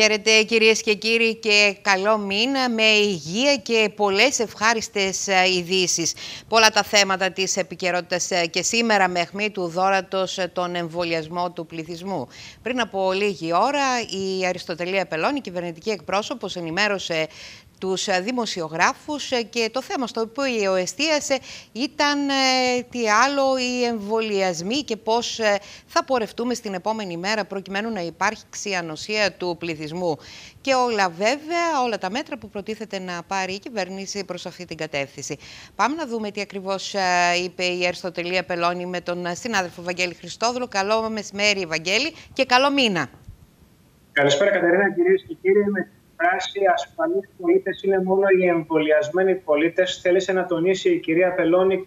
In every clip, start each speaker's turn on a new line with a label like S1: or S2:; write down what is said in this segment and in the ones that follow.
S1: Χαίρετε κυρίες και κύριοι και καλό μήνα με υγεία και πολλές ευχάριστες ειδήσεις. Πολλά τα θέματα της επικαιρότητας και σήμερα με αιχμή του δώρατος τον εμβολιασμό του πληθυσμού. Πριν από λίγη ώρα η Αριστοτελία Πελώνη, κυβερνητική εκπρόσωπος, ενημέρωσε τους δημοσιογράφους και το θέμα στο οποίο εστίασε ήταν τι άλλο οι εμβολιασμοί και πώς θα πορευτούμε στην επόμενη μέρα προκειμένου να υπάρξει ανοσία του πληθυσμού. Και όλα βέβαια, όλα τα μέτρα που προτίθεται να πάρει η κυβέρνηση προς αυτή την κατεύθυνση. Πάμε να δούμε τι ακριβώς είπε η Αριστοτελία Πελώνη με τον συνάδελφο Βαγγέλη Χριστόδουλο. Καλό μεσημέρι Βαγγέλη και καλό μήνα.
S2: Καλησπέρα Κατερίνα, κυρίες και κύριοι. Φράση ασφαλείς πολίτες είναι μόνο οι εμβολιασμένοι πολίτες. Θέλησε να τονίσει η κυρία Πελώνη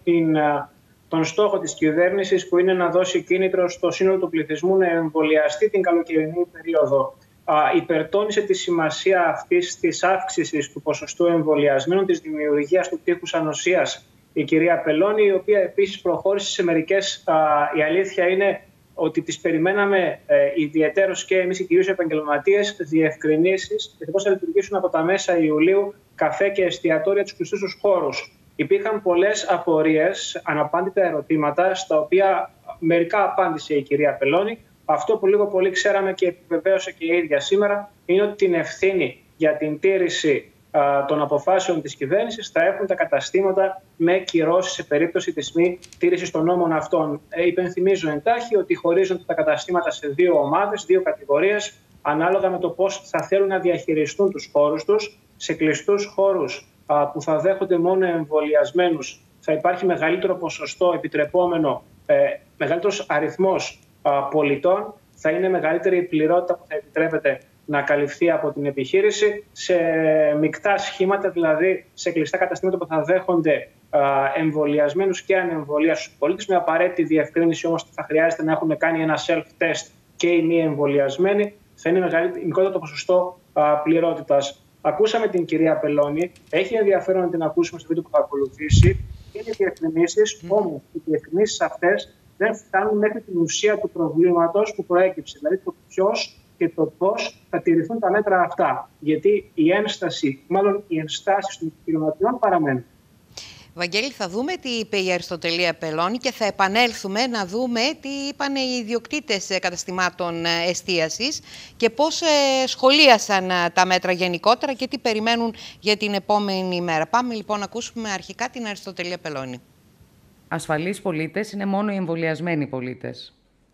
S2: τον στόχο της κυβέρνησης, που είναι να δώσει κίνητρο στο σύνολο του πληθυσμού να εμβολιαστεί την καλοκαιρινή περίοδο. Υπερτώνησε τη σημασία αυτής της αύξησης του ποσοστού εμβολιασμένων, της δημιουργίας του τείχους ανοσίας η κυρία Πελώνη, η οποία επίσης προχώρησε σε μερικές, η αλήθεια είναι ότι τις περιμέναμε ιδιαιτέρως και εμείς οι κυρίως επαγγελματίες, διευκρινήσεις για πώς θα λειτουργήσουν από τα μέσα Ιουλίου καφέ και εστιατόρια τους κλειστούς τους χώρους. Υπήρχαν πολλές απορίες, αναπάντητα ερωτήματα, στα οποία μερικά απάντησε η κυρία Πελώνη. Αυτό που λίγο πολύ ξέραμε και επιβεβαίωσε και η ίδια σήμερα είναι ότι την ευθύνη για την τήρηση των αποφάσεων της κυβέρνησης θα έχουν τα καταστήματα με κυρώσεις σε περίπτωση της μη τήρησης των νόμων αυτών. Υπενθυμίζω εντάχει ότι χωρίζονται τα καταστήματα σε δύο ομάδες, δύο κατηγορίες, ανάλογα με το πώς θα θέλουν να διαχειριστούν τους χώρους τους. Σε κλειστούς χώρους που θα δέχονται μόνο εμβολιασμένους θα υπάρχει μεγαλύτερο ποσοστό επιτρεπόμενο, μεγαλύτερος αριθμός πολιτών, θα είναι μεγαλύτερη η πληρότητα που θα επιτρέπεται να καλυφθεί από την επιχείρηση. Σε μεικτά σχήματα, δηλαδή σε κλειστά καταστήματα που θα δέχονται εμβολιασμένους και ανεμβολίαστους πολίτες, με απαραίτητη διευκρίνηση όμως ότι θα χρειάζεται να έχουν κάνει ένα self-test και οι μη εμβολιασμένοι, θα είναι μικρότερο το ποσοστό πληρότητας. Ακούσαμε την κυρία Πελώνη, έχει ενδιαφέρον να την ακούσουμε στο βίντεο που θα ακολουθήσει. Είναι διευκρινήσεις, όμως οι διευκρινήσεις αυτές δεν φτάνουν μέχρι την ουσία του προβλήματος που προέκυψε, δηλαδή το ποιος και το πώς θα τηρηθούν τα μέτρα αυτά. Γιατί η ένσταση, μάλλον οι ενστάσεις των επιχειρηματιών παραμένουν.
S1: Βαγγέλη, θα δούμε τι είπε η Αριστοτελία Πελώνη και θα επανέλθουμε να δούμε τι είπαν οι ιδιοκτήτες καταστημάτων εστίασης και πώς σχολίασαν τα μέτρα γενικότερα και τι περιμένουν για την επόμενη μέρα. Πάμε λοιπόν να ακούσουμε αρχικά την Αριστοτελία Πελώνη.
S3: Ασφαλείς πολίτες είναι μόνο οι εμβολιασμένοι πολίτες.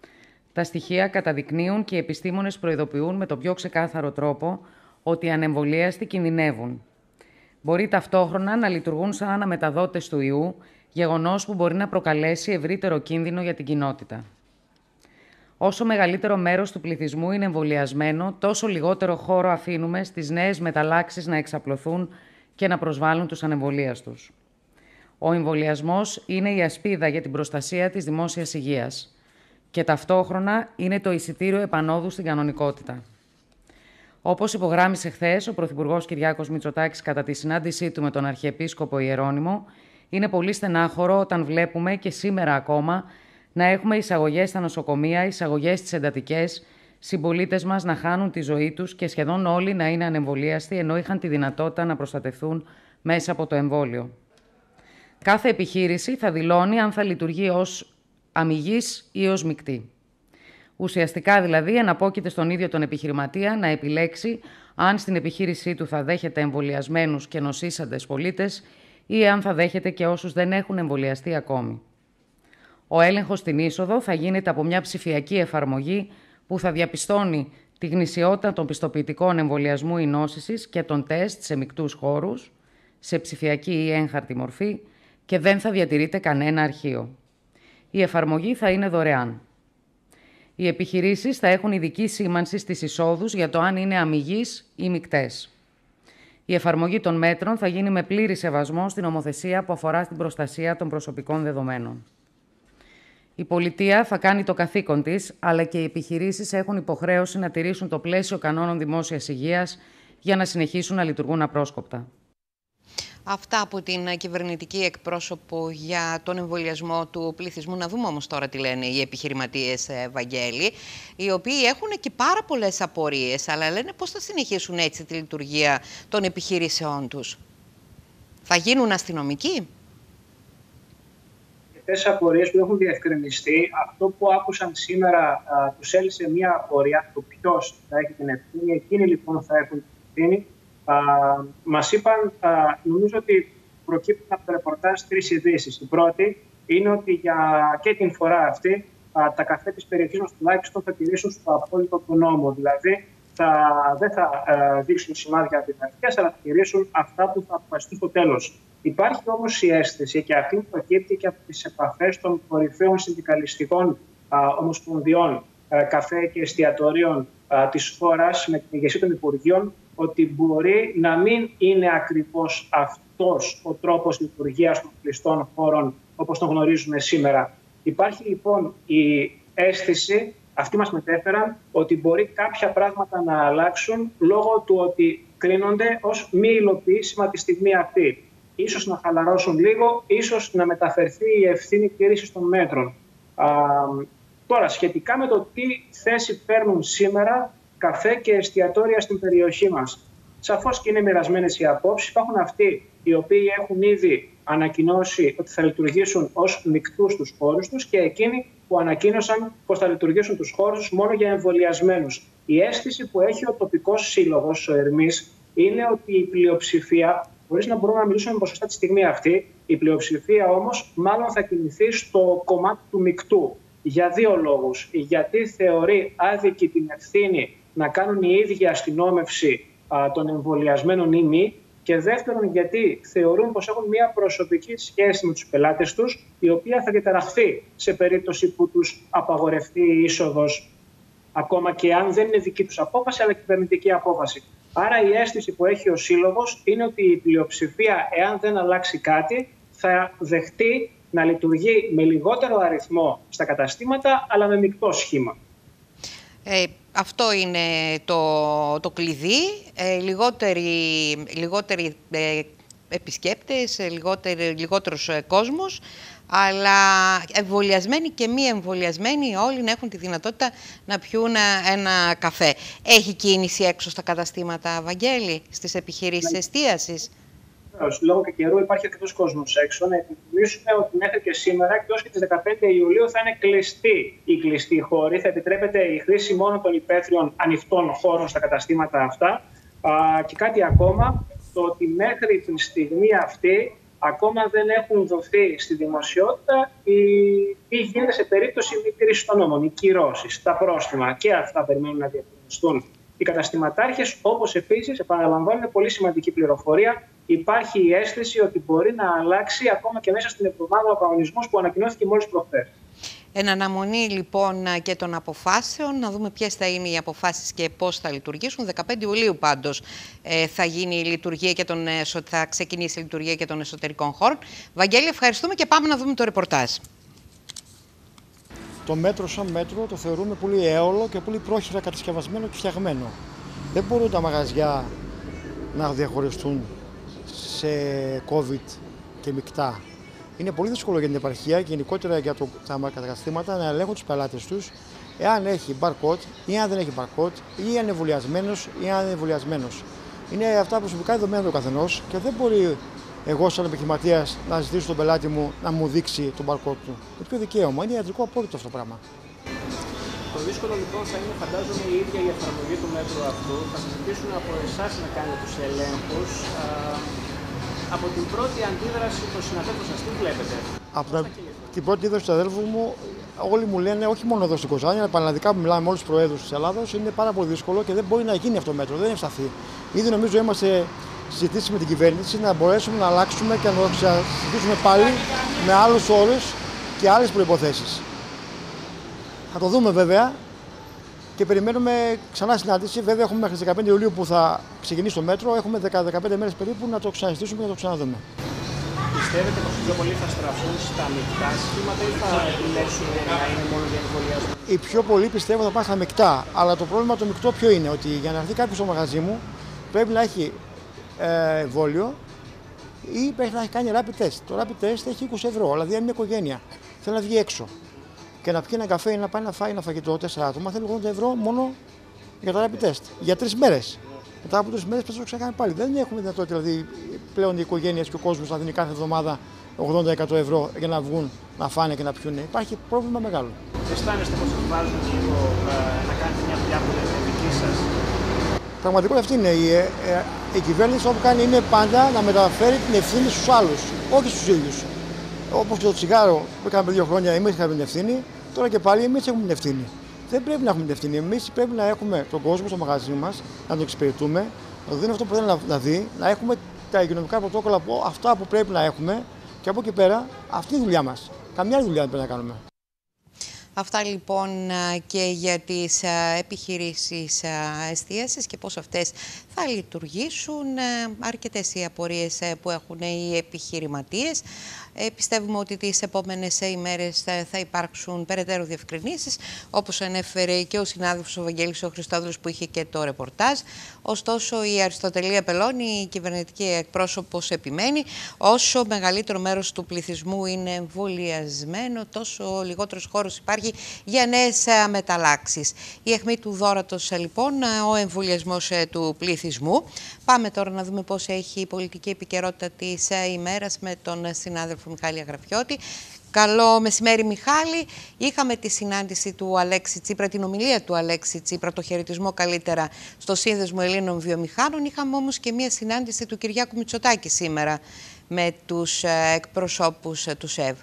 S3: Τα στοιχεία καταδεικνύουν και οι επιστήμονες προειδοποιούν με τον πιο ξεκάθαρο τρόπο ότι οι ανεμβολίαστοι κινδυνεύουν. Μπορεί ταυτόχρονα να λειτουργούν σαν αναμεταδότες του ιού, γεγονός που μπορεί να προκαλέσει ευρύτερο κίνδυνο για την κοινότητα. Όσο μεγαλύτερο μέρος του πληθυσμού είναι εμβολιασμένο, τόσο λιγότερο χώρο αφήνουμε στις νέες μεταλλάξεις να εξαπλωθούν και να προσβάλλουν τους ανεμβολίαστους. Ο εμβολιασμός είναι η ασπίδα για την προστασία της δημόσιας υγείας και ταυτόχρονα είναι το εισιτήριο επανόδου στην κανονικότητα. Όπως υπογράμμισε χθες ο Πρωθυπουργός Κυριάκος Μητσοτάκης κατά τη συνάντησή του με τον Αρχιεπίσκοπο Ιερώνυμο, είναι πολύ στενάχωρο όταν βλέπουμε και σήμερα ακόμα να έχουμε εισαγωγές στα νοσοκομεία, εισαγωγές στις εντατικές, συμπολίτες μας να χάνουν τη ζωή τους και σχεδόν όλοι να είναι ανεμβολίαστοι, ενώ είχαν τη δυνατότητα να προστατευτούν μέσα από το εμβόλιο. Κάθε επιχείρηση θα δηλώνει αν θα λειτουργεί ως αμιγής ή ως μεικτή. Ουσιαστικά δηλαδή εναπόκειται στον ίδιο τον επιχειρηματία να επιλέξει αν στην επιχείρησή του θα δέχεται εμβολιασμένους και νοσήσαντες πολίτες ή αν θα δέχεται και όσους δεν έχουν εμβολιαστεί ακόμη. Ο έλεγχος στην είσοδο θα γίνεται από μια ψηφιακή εφαρμογή που θα διαπιστώνει τη γνησιότητα των πιστοποιητικών εμβολιασμού ή νόσησης και των τεστ σε μεικτούς χώρους, σε ψηφιακή ή έγχαρτη μορφή και δεν θα διατηρείται κανένα αρχείο. Η εφαρμογή θα είναι δωρεάν. Οι επιχειρήσεις θα έχουν ειδική σήμανση στις εισόδους για το αν είναι αμιγείς ή μεικτές. Η εφαρμογή των μέτρων θα γίνει με πλήρη σεβασμό στην νομοθεσία που αφορά στην προστασία των προσωπικών δεδομένων. Η πολιτεία θα κάνει το καθήκον της, αλλά και οι επιχειρήσεις έχουν υποχρέωση να τηρήσουν το πλαίσιο κανόνων δημόσιας υγείας για να συνεχίσουν να λειτουργούν απρόσκοπτα.
S1: Αυτά από την κυβερνητική εκπρόσωπο για τον εμβολιασμό του πληθυσμού. Να δούμε όμως τώρα τι λένε οι επιχειρηματίες, Βαγγέλη, οι οποίοι έχουν και πάρα πολλές απορίες, αλλά λένε πώς θα συνεχίσουν έτσι τη λειτουργία των επιχειρήσεών τους. Θα γίνουν αστυνομικοί?
S2: Αυτές τις απορίες που έχουν διευκρινιστεί, αυτό που άκουσαν σήμερα τους έλυσε μία απορία, το ποιος θα έχει την ευθύνη. Εκείνοι λοιπόν θα έχουν την ευθύνη. Μας είπαν, νομίζω ότι προκύπτουν από το ρεπορτάζ 3 ειδήσεις. Η πρώτη είναι ότι και την φορά αυτή τα καφέ της περιοχής μας τουλάχιστον θα τηρήσουν στο απόλυτο του νόμου. Δηλαδή δεν θα δείξουν σημάδια αντιδραστικές, αλλά θα τηρήσουν αυτά που θα αποφασιστούν στο τέλος. Υπάρχει όμως η αίσθηση, και αυτή προκύπτει και από τις επαφές των κορυφαίων συνδικαλιστικών ομοσπονδιών καφέ και εστιατορίων της χώρας με την ηγεσία των Υπουργείων, ότι μπορεί να μην είναι ακριβώς αυτός ο τρόπος λειτουργίας των κλειστών χώρων όπως τον γνωρίζουμε σήμερα. Υπάρχει λοιπόν η αίσθηση, αυτοί μας μετέφεραν, ότι μπορεί κάποια πράγματα να αλλάξουν λόγω του ότι κρίνονται ως μη υλοποιήσιμα τη στιγμή αυτή. Ίσως να χαλαρώσουν λίγο, ίσως να μεταφερθεί η ευθύνη τήρησης των μέτρων. Τώρα, σχετικά με το τι θέση παίρνουν σήμερα καφέ και εστιατόρια στην περιοχή μας. Σαφώς και είναι μοιρασμένες οι απόψεις. Υπάρχουν αυτοί οι οποίοι έχουν ήδη ανακοινώσει ότι θα λειτουργήσουν ως μεικτούς τους χώρους τους και εκείνοι που ανακοίνωσαν πως θα λειτουργήσουν τους χώρους τους μόνο για εμβολιασμένους. Η αίσθηση που έχει ο τοπικός σύλλογος, ο Ερμής, είναι ότι η πλειοψηφία, χωρίς να μπορούμε να μιλήσουμε με ποσοστά τη στιγμή αυτή, η πλειοψηφία όμως μάλλον θα κινηθεί στο κομμάτι του μεικτού. Για 2 λόγους. Γιατί θεωρεί άδικη την ευθύνη να κάνουν οι ίδιοι αστυνόμευση των εμβολιασμένων ή μη. Και δεύτερον, γιατί θεωρούν πως έχουν μια προσωπική σχέση με τους πελάτες τους, η οποία θα διαταραχθεί σε περίπτωση που τους απαγορευτεί η είσοδος, ακόμα και αν δεν είναι δική τους απόφαση, αλλά κυβερνητική απόφαση. Άρα η αίσθηση που έχει ο Σύλλογος είναι ότι η πλειοψηφία, εάν δεν αλλάξει κάτι, θα δεχτεί να λειτουργεί με λιγότερο αριθμό στα καταστήματα, αλλά με μεικτό σχήμα.
S1: Αυτό είναι το κλειδί. Λιγότεροι επισκέπτες, λιγότερος κόσμος, αλλά εμβολιασμένοι και μη εμβολιασμένοι όλοι να έχουν τη δυνατότητα να πιούν ένα καφέ. Έχει κίνηση έξω στα καταστήματα, Βαγγέλη, στις επιχειρήσεις εστίασης?
S2: Λόγω και καιρού υπάρχει αρκετός κόσμος έξω. Να επιθυμίσουμε ότι μέχρι και σήμερα, εκτός και τις 15 Ιουλίου, θα είναι κλειστοί οι χώροι. Θα επιτρέπεται η χρήση μόνο των υπαίθριων ανοιχτών χώρων στα καταστήματα αυτά. Και κάτι ακόμα, το ότι μέχρι την στιγμή αυτή ακόμα δεν έχουν δοθεί στη δημοσιότητα τι γίνεται σε περίπτωση μη τήρησης των νόμων, οι κυρώσεις, τα πρόστιμα, και αυτά περιμένουν να διευκρινιστούν οι καταστηματάρχες, όπως επίσης, επαναλαμβάνω, πολύ σημαντική πληροφορία, υπάρχει η αίσθηση ότι μπορεί να αλλάξει ακόμα και μέσα στην εβδομάδα ο κανονισμός που ανακοινώθηκε μόλις προχθές.
S1: Εν αναμονή λοιπόν και των αποφάσεων, να δούμε ποιες θα είναι οι αποφάσεις και πώς θα λειτουργήσουν. 15 Ιουλίου πάντως θα γίνει η λειτουργία και θα ξεκινήσει η λειτουργία και των εσωτερικών χώρων. Βαγγέλη, ευχαριστούμε και πάμε να δούμε το ρεπορτάζ.
S4: Το μέτρο σαν μέτρο το θεωρούμε πολύ έολο και πολύ πρόχειρα κατασκευασμένο και φτιαγμένο. Δεν μπορούν τα μαγαζιά να διαχωριστούν σε COVID και μεικτά. Είναι πολύ δύσκολο για την επαρχία και γενικότερα για τα καταστήματα να ελέγχουν τους πελάτες τους εάν έχει barcode ή αν δεν έχει barcode, ή αν είναι εμβολιασμένος ή αν δεν είναι εμβολιασμένος. Είναι αυτά προσωπικά δεδομένα του καθενός και δεν μπορεί εγώ, σαν επιχειρηματίας, να ζητήσω τον πελάτη μου να μου δείξει τον barcode του. Είναι πιο δικαίωμα, είναι ιατρικό απόρριτο αυτό το πράγμα.
S5: Το δύσκολο λοιπόν θα είναι, φαντάζομαι, η ίδια η εφαρμογή του μέτρου αυτού. Θα σας ζητήσουν από εσάς να κάνετε τους ελέγχους. Από την πρώτη αντίδραση των συναδέλφων σας, τι βλέπετε?
S4: Από την πρώτη αντίδραση του αδέλφου μου, όλοι μου λένε, όχι μόνο εδώ στην Κοζάνη, αλλά πανελλαδικά που μιλάμε με όλους τους προέδρους της Ελλάδος, είναι πάρα πολύ δύσκολο και δεν μπορεί να γίνει αυτό το μέτρο, δεν είναι ευσταθεί. Ήδη νομίζω είμαστε συζητήσει με την κυβέρνηση να μπορέσουμε να αλλάξουμε και να το συζητήσουμε πάλι με άλλους όρους και άλλες προϋποθέσεις. Θα το δούμε βέβαια και περιμένουμε ξανά συνάντηση. Βέβαια έχουμε μέχρι τις 15 Ιουλίου που θα ξεκινήσει το μέτρο. Έχουμε 10-15 μέρες περίπου να το ξαναζητήσουμε και να το ξαναδούμε.
S5: Πιστεύετε πως πιο πολλοί θα στραφούν στα μεικτά συστήματα ή θα επιλέξουν να είναι μόνο για εμβολιασμό?
S4: Οι πιο πολλοί πιστεύω θα πάνε στα μεικτά. Αλλά το πρόβλημα το μεικτό ποιο είναι? Ότι για να έρθει κάποιος στο μαγαζί μου πρέπει να έχει εμβόλιο ή πρέπει να έχει κάνει rapid test. Το rapid test έχει 20 ευρώ. Δηλαδή, αν μια οικογένεια θέλει να βγει έξω και να πιει ένα καφέ ή να πάει να φάει ένα φαγητό 4 άτομα, θέλει 80 ευρώ μόνο για το rapid test. Για 3 μέρες. Μετά από 3 μέρες πρέπει να το ξανακάνει πάλι. Δεν έχουμε δυνατότητα δηλαδή, πλέον οι οικογένειες και ο κόσμος να δίνει κάθε εβδομάδα 80% ευρώ για να βγουν, να φάνε και να πιούνε. Υπάρχει πρόβλημα μεγάλο.
S5: Αισθάνεστε πως σας βάζουν λίγο να κάνετε μια δουλειά που είναι δική σας?
S4: Πραγματικότητα αυτή είναι. Η κυβέρνηση όπου κάνει είναι πάντα να μεταφέρει την ευθύνη στους άλλους, όχι στους ίδιους. Όπως και το τσιγάρο που έκαμε πριν 2 χρόνια, εμείς είχαμε την ευθύνη, τώρα και πάλι εμείς έχουμε την ευθύνη. Δεν πρέπει να έχουμε την ευθύνη. Εμείς πρέπει να έχουμε τον κόσμο στο μαγαζί μας, να τον εξυπηρετούμε, να του δίνουμε αυτό που θέλει να δει, να έχουμε τα υγειονομικά πρωτόκολλα από αυτά που πρέπει να έχουμε και από εκεί πέρα αυτή είναι η δουλειά μας. Καμιά άλλη δουλειά δεν πρέπει να κάνουμε.
S1: Αυτά λοιπόν και για τις επιχειρήσεις εστίασης και πώς αυτές θα λειτουργήσουν. Αρκετές οι απορίες που έχουν οι επιχειρηματίες. Πιστεύουμε ότι τις επόμενες ημέρες θα υπάρξουν περαιτέρω διευκρινήσεις, όπως ανέφερε και ο συνάδελφος ο Βαγγέλης ο Χριστόδουλος που είχε και το ρεπορτάζ. Ωστόσο, η Αριστοτελία Πελώνη, η κυβερνητική εκπρόσωπος, επιμένει όσο μεγαλύτερο μέρος του πληθυσμού είναι εμβολιασμένο, τόσο λιγότερος χώρος υπάρχει για νέες μεταλλάξεις. Η αιχμή του δώρατος λοιπόν, ο εμβολιασμός του πληθυσμού. Πάμε τώρα να δούμε πώς έχει η πολιτική επικαιρότητα της ημέρας με τον συνάδελφο Μιχάλη Αγραφιώτη. Καλό μεσημέρι, Μιχάλη. Είχαμε τη συνάντηση του Αλέξη Τσίπρα, την ομιλία του Αλέξη Τσίπρα, το χαιρετισμό καλύτερα στο Σύνδεσμο Ελλήνων Βιομηχάνων. Είχαμε όμως και μία συνάντηση του Κυριάκου Μητσοτάκη σήμερα με τους εκπροσώπους του ΣΕΒ.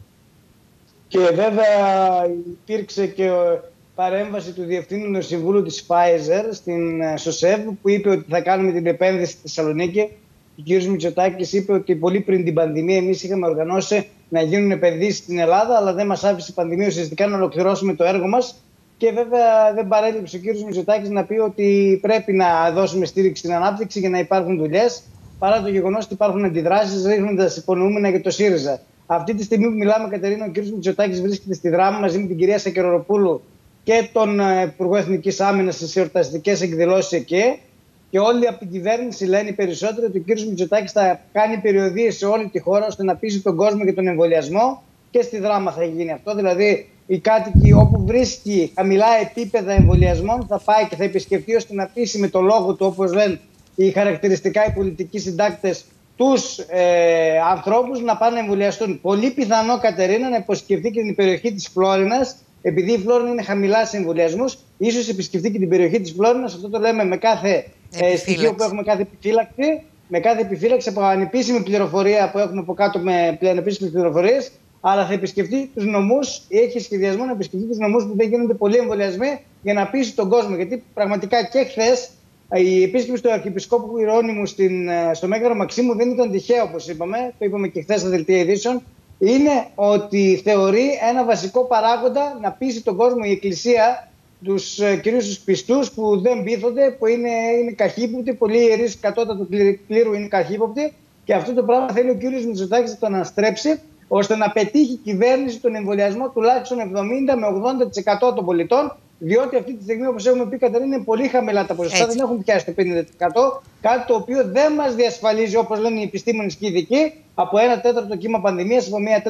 S6: Και βέβαια υπήρξε και παρέμβαση του Διευθύνοντος Συμβούλου της Pfizer στο ΣΕΒ που είπε ότι θα κάνουμε την επένδυση στη Θεσσαλονίκη. Ο κ. Μητσοτάκης είπε ότι πολύ πριν την πανδημία εμείς είχαμε οργανώσει να γίνουν επενδύσεις στην Ελλάδα, αλλά δεν μας άφησε η πανδημία ουσιαστικά να ολοκληρώσουμε το έργο μας. Και βέβαια δεν παρέλειψε ο κ. Μητσοτάκης να πει ότι πρέπει να δώσουμε στήριξη στην ανάπτυξη για να υπάρχουν δουλειές, παρά το γεγονός ότι υπάρχουν αντιδράσεις ρίχνοντας υπονοούμενα για το ΣΥΡΙΖΑ. Αυτή τη στιγμή που μιλάμε, Κατερίνα, ο κ. Μητσοτάκης βρίσκεται στη Δράμα μαζί με την κυρία Σακεροροπούλου και τον Υπουργό Εθνικής Άμυνας στις εορταστικές εκδηλώσεις εκεί. Και όλοι από την κυβέρνηση λένε οι περισσότεροι ότι ο κ. Μητσοτάκης θα κάνει περιοδίες σε όλη τη χώρα ώστε να πείσει τον κόσμο για τον εμβολιασμό και στη Δράμα θα γίνει αυτό. Δηλαδή, οι κάτοικοι όπου βρίσκει χαμηλά επίπεδα εμβολιασμών θα πάει και θα επισκεφτεί ώστε να πείσει με το λόγο του, όπως λένε οι χαρακτηριστικά οι πολιτικοί συντάκτες, τους ανθρώπους να πάνε να εμβολιαστούν. Πολύ πιθανό, Κατερίνα, να επισκεφτεί και την περιοχή της Φλόρινας. Επειδή η Φλόρινα είναι χαμηλά σε εμβολιασμούς, ίσως επισκεφτεί και την περιοχή της Φλόρινας. Αυτό το λέμε με κάθε στοιχείο που έχουμε, κάθε επιφύλαξη. Με κάθε επιφύλαξη από ανεπίσημη πληροφορία που έχουμε από κάτω με ανεπίσημες πληροφορίες. Αλλά θα επισκεφτεί τους νομούς, έχει σχεδιασμό να επισκεφτεί τους νομούς που δεν γίνονται πολλοί εμβολιασμοί για να πείσει τον κόσμο. Γιατί πραγματικά και χθες η επίσκεψη του Αρχιεπισκόπου Ιερώνυμου στο Μέγαρο Μαξίμου δεν ήταν τυχαίο, όπως είπαμε. Το είπαμε και χθες στα δελτία ειδήσεων. Είναι ότι θεωρεί ένα βασικό παράγοντα να πείσει τον κόσμο η Εκκλησία, κυρίως τους πιστούς που δεν πείθονται, που είναι καχύποπτοι, πολλοί ιερείς κατώτατου κλήρου είναι καχύποπτοι. Και αυτό το πράγμα θέλει ο κ. Μητσοτάκης να το αναστρέψει, ώστε να πετύχει η κυβέρνηση τον εμβολιασμό τουλάχιστον 70 με 80% των πολιτών. Διότι αυτή τη στιγμή, όπως έχουμε πει, Κατερίνα, είναι πολύ χαμηλά τα ποσοστά, δεν έχουν πιάσει το 50%. Κάτι το οποίο δεν μας διασφαλίζει, όπως λένε οι επιστήμονες και οι ειδικοί, από 1/4 κύμα πανδημίας, από ένα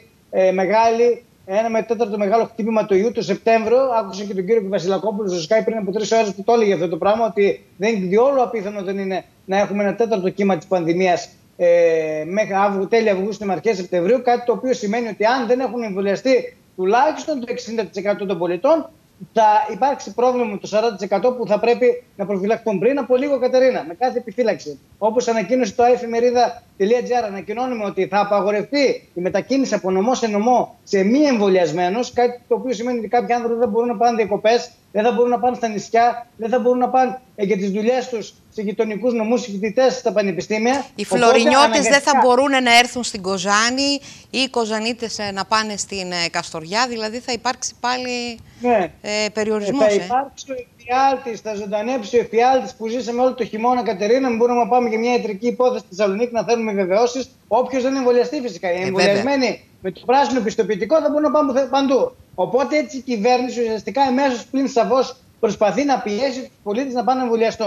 S6: τέταρτο μεγάλο χτύπημα του ιού το Σεπτέμβριο. Άκουσα και τον κύριο Βασιλακόπουλο στο Sky πριν από 3 ώρες που το έλεγε αυτό το πράγμα, ότι δεν είναι διόλου απίθανο δεν είναι να έχουμε ένα τέταρτο κύμα της πανδημίας μέχρι τέλη Αυγούστου με αρχές Σεπτεμβρίου. Κάτι το οποίο σημαίνει ότι αν δεν έχουν εμβολιαστεί τουλάχιστον το 60% των πολιτών, θα υπάρξει πρόβλημα με το 40% που θα πρέπει να προφυλαχθούν. Πριν από λίγο, Κατερίνα, με κάθε επιφύλαξη. Όπως ανακοίνωσε το efemerida.gr, ανακοινώνουμε ότι θα απαγορευτεί η μετακίνηση από νομό σε νομό σε μη εμβολιασμένους. Κάτι το οποίο σημαίνει ότι κάποιοι άνθρωποι δεν μπορούν να πάνε διακοπές, δεν θα μπορούν να πάνε στα νησιά, δεν θα μπορούν να πάνε για τις δουλειές τους σε γειτονικούς νομούς, οι φοιτητές στα πανεπιστήμια.
S1: Οι Φλωρινιώτες δεν θα μπορούν να έρθουν στην Κοζάνη ή οι Κοζανίτες να πάνε στην Καστοριά. Δηλαδή θα υπάρξει πάλι περιορισμός.
S6: Θα υπάρξει ο εφιάλτης, θα ζωντανέψει ο εφιάλτης που ζήσαμε όλο το χειμώνα, Κατερίνα. Μην μπορούμε να πάμε για μια ιατρική υπόθεση στη Θεσσαλονίκη να θέλουμε βεβαιώσεις. Όποιος δεν εμβολιαστεί, φυσικά. Οι εμβολιασμένοι με το πράσινο πιστοποιητικό θα μπορούν να πάνε παντού. Οπότε έτσι η κυβέρνηση ουσιαστικά εμέσως πλην σαφώς προσπαθεί να πιέσει τους πολίτες να πάνε να εμβολιαστούν.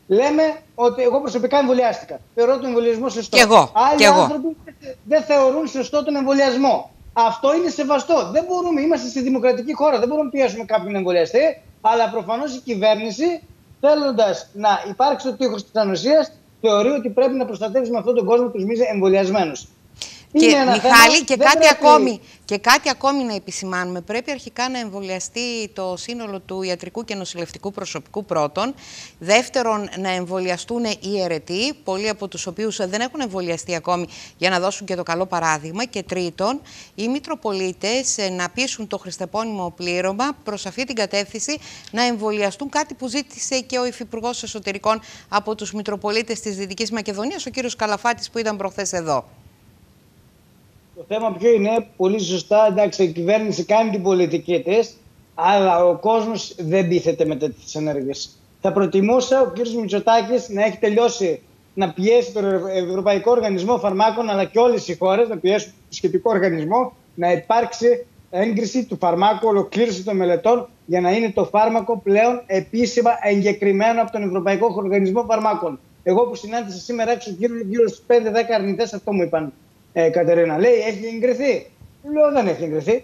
S6: λέμε ότι εγώ προσωπικά εμβολιάστηκα. Θεωρώ τον εμβολιασμό σωστό.
S1: Και εγώ.
S6: Άλλοι άνθρωποι δεν θεωρούν σωστό τον εμβολιασμό. Αυτό είναι σεβαστό. Δεν μπορούμε, είμαστε στη δημοκρατική χώρα, δεν μπορούμε να πιέσουμε κάποιον να εμβολιαστεί, αλλά προφανώς η κυβέρνηση, θέλοντας να υπάρξει το τείχος της ανοσίας, θεωρεί ότι πρέπει να προστατεύσει με αυτόν τον κόσμο τους μη εμβολιασμένους.
S1: Και Μιχάλη, και κάτι ακόμη να επισημάνουμε. Πρέπει αρχικά να εμβολιαστεί το σύνολο του ιατρικού και νοσηλευτικού προσωπικού πρώτον. Δεύτερον, να εμβολιαστούν οι αιρετοί, πολλοί από τους οποίους δεν έχουν εμβολιαστεί ακόμη, για να δώσουν και το καλό παράδειγμα. Και τρίτον, οι Μητροπολίτες να πείσουν το χριστεπώνυμο πλήρωμα προς αυτή την κατεύθυνση να εμβολιαστούν, κάτι που ζήτησε και ο Υφυπουργός Εσωτερικών από τους Μητροπολίτες της Δυτικής Μακεδονίας, ο κύριος Καλαφάτης, που ήταν προχθές εδώ.
S6: Το θέμα ποιο είναι, πολύ σωστά, εντάξει, η κυβέρνηση κάνει την πολιτική της, αλλά ο κόσμος δεν πείθεται με τέτοιες ενέργειες. Θα προτιμούσα ο κ. Μητσοτάκης να έχει τελειώσει να πιέσει τον Ευρωπαϊκό Οργανισμό Φαρμάκων, αλλά και όλες οι χώρες να πιέσουν το σχετικό οργανισμό, να υπάρξει έγκριση του φαρμάκου, ολοκλήρωση των μελετών, για να είναι το φάρμακο πλέον επίσημα εγκεκριμένο από τον Ευρωπαϊκό Οργανισμό Φαρμάκων. Εγώ που συνάντησα σήμερα έξω γύρω στους 5-10 αρνητές, αυτό μου είπαν. Κατερίνα, λέει, έχει εγκριθεί. Λέω, δεν έχει εγκριθεί.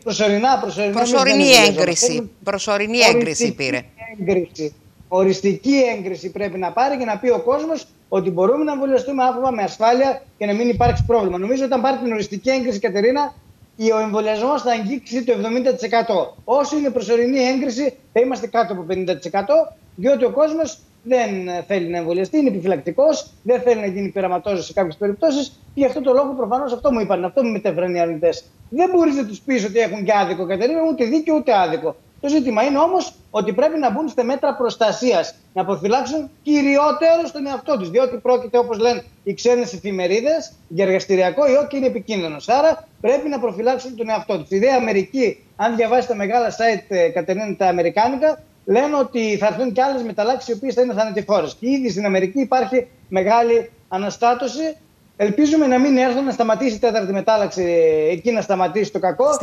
S1: Προσωρινή έγκριση πήρε.
S6: Οριστική έγκριση πρέπει να πάρει και να πει ο κόσμος ότι μπορούμε να εμβολιαστούμε άφοβα, με ασφάλεια και να μην υπάρξει πρόβλημα. Νομίζω όταν πάρει την οριστική έγκριση, Κατερίνα, ο εμβολιασμός θα αγγίξει το 70%. Όσο είναι προσωρινή έγκριση, θα είμαστε κάτω από 50%, διότι ο κόσμος δεν θέλει να εμβολιαστεί, είναι επιφυλακτικός, δεν θέλει να γίνει πειραματόζωος σε κάποιες περιπτώσεις και γι' αυτό το λόγο προφανώς αυτό μου είπαν, αυτό μου μετέφεραν οι αρνητές. Δεν μπορείς να τους πεις ότι έχουν και άδικο, Κατερίνα, ούτε δίκαιο ούτε άδικο. Το ζήτημα είναι όμως ότι πρέπει να μπουν στα μέτρα προστασίας, να αποφυλάξουν κυριότερο στον εαυτό τους. Διότι πρόκειται, όπως λένε οι ξένες εφημερίδες, για εργαστηριακό ιό και είναι επικίνδυνος. Άρα πρέπει να προφυλάξουν τον εαυτό τους. Η ιδέα Αμερική, αν διαβάσει τα μεγάλα site, Κατερίνα, τα αμερικάνικα, λένε ότι θα έρθουν και άλλες μεταλλάξεις οι οποίες θα είναι θανατηφόρες. Και ήδη στην Αμερική υπάρχει μεγάλη αναστάτωση. Ελπίζουμε να μην έρθουν, να σταματήσει η τέταρτη μετάλλαξη, εκεί να σταματήσει το κακό.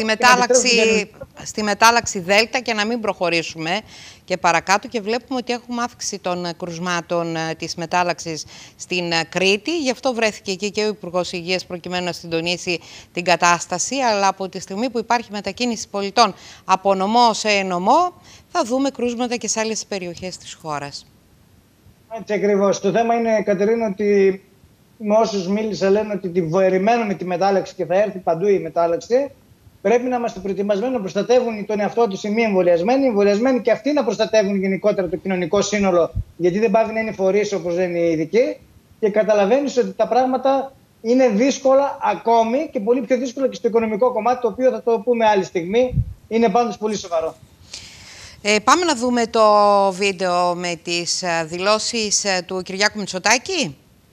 S1: Στη μετάλλαξη Δέλτα και να μην προχωρήσουμε και παρακάτω. Και βλέπουμε ότι έχουμε αύξηση των κρουσμάτων της μετάλλαξης στην Κρήτη. Γι' αυτό βρέθηκε εκεί και ο Υπουργός Υγείας προκειμένου να συντονίσει την κατάσταση. Αλλά από τη στιγμή που υπάρχει μετακίνηση πολιτών από νομό σε νομό, θα δούμε κρούσματα και σε άλλες περιοχές της χώρας.
S6: Έτσι ακριβώς. Το θέμα είναι, Κατερίνα, ότι με όσους μίλησα λένε ότι περιμένουμε τη μετάλλαξη και θα έρθει παντού η μετάλλαξη. Πρέπει να είμαστε προετοιμασμένοι να προστατεύουν τον εαυτό τους οι μη εμβολιασμένοι. Οι εμβολιασμένοι και αυτοί να προστατεύουν γενικότερα το κοινωνικό σύνολο, γιατί δεν πάβει να είναι φορείς όπως λένε οι ειδικοί. Και καταλαβαίνεις ότι τα πράγματα είναι δύσκολα ακόμη και πολύ πιο δύσκολα και στο οικονομικό κομμάτι, το οποίο θα το πούμε άλλη στιγμή. Είναι πάντως πολύ σοβαρό.
S1: Πάμε να δούμε το βίντεο με τις δηλώσεις του Κυριάκου Μητσοτάκη.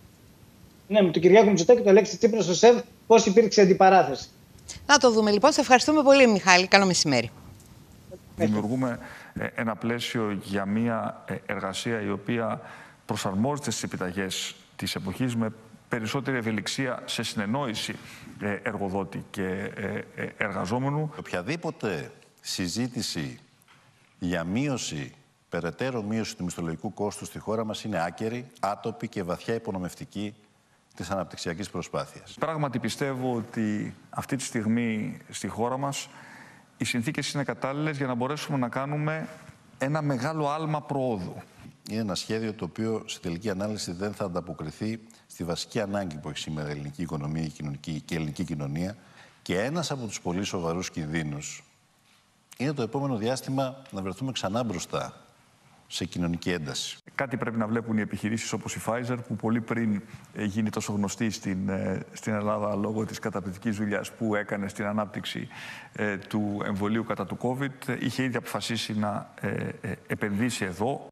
S6: Ναι, με τον Κυριάκο Μητσοτάκη, το Αλέξη Τσίπρα στο ΣΕΒ, πώς υπήρξε αντιπαράθεση.
S1: Να το δούμε λοιπόν. Σε ευχαριστούμε πολύ, Μιχάλη. Καλό μεσημέρι.
S7: Δημιουργούμε ένα πλαίσιο για μια εργασία η οποία προσαρμόζεται στις επιταγές της εποχής με περισσότερη ευελιξία σε συνεννόηση εργοδότη και εργαζόμενου.
S8: Οποιαδήποτε συζήτηση για περαιτέρω μείωση του μισθολογικού κόστου στη χώρα μας είναι άκερη, άτοπη και βαθιά υπονομευτική της αναπτυξιακής προσπάθειας.
S7: Πράγματι πιστεύω ότι αυτή τη στιγμή στη χώρα μας οι συνθήκες είναι κατάλληλες για να μπορέσουμε να κάνουμε ένα μεγάλο άλμα προόδου.
S8: Είναι ένα σχέδιο το οποίο σε τελική ανάλυση δεν θα ανταποκριθεί στη βασική ανάγκη που έχει σήμερα η ελληνική οικονομία και η ελληνική κοινωνία, και ένας από τους πολύ σοβαρούς κινδύνους είναι το επόμενο διάστημα να βρεθούμε ξανά μπροστά σε κοινωνική ένταση.
S7: Κάτι πρέπει να βλέπουν οι επιχειρήσεις όπως η Pfizer, που πολύ πριν γίνει τόσο γνωστή στην Ελλάδα λόγω της καταπληκτικής δουλειάς που έκανε στην ανάπτυξη του εμβολίου κατά του COVID, είχε ήδη αποφασίσει να επενδύσει εδώ.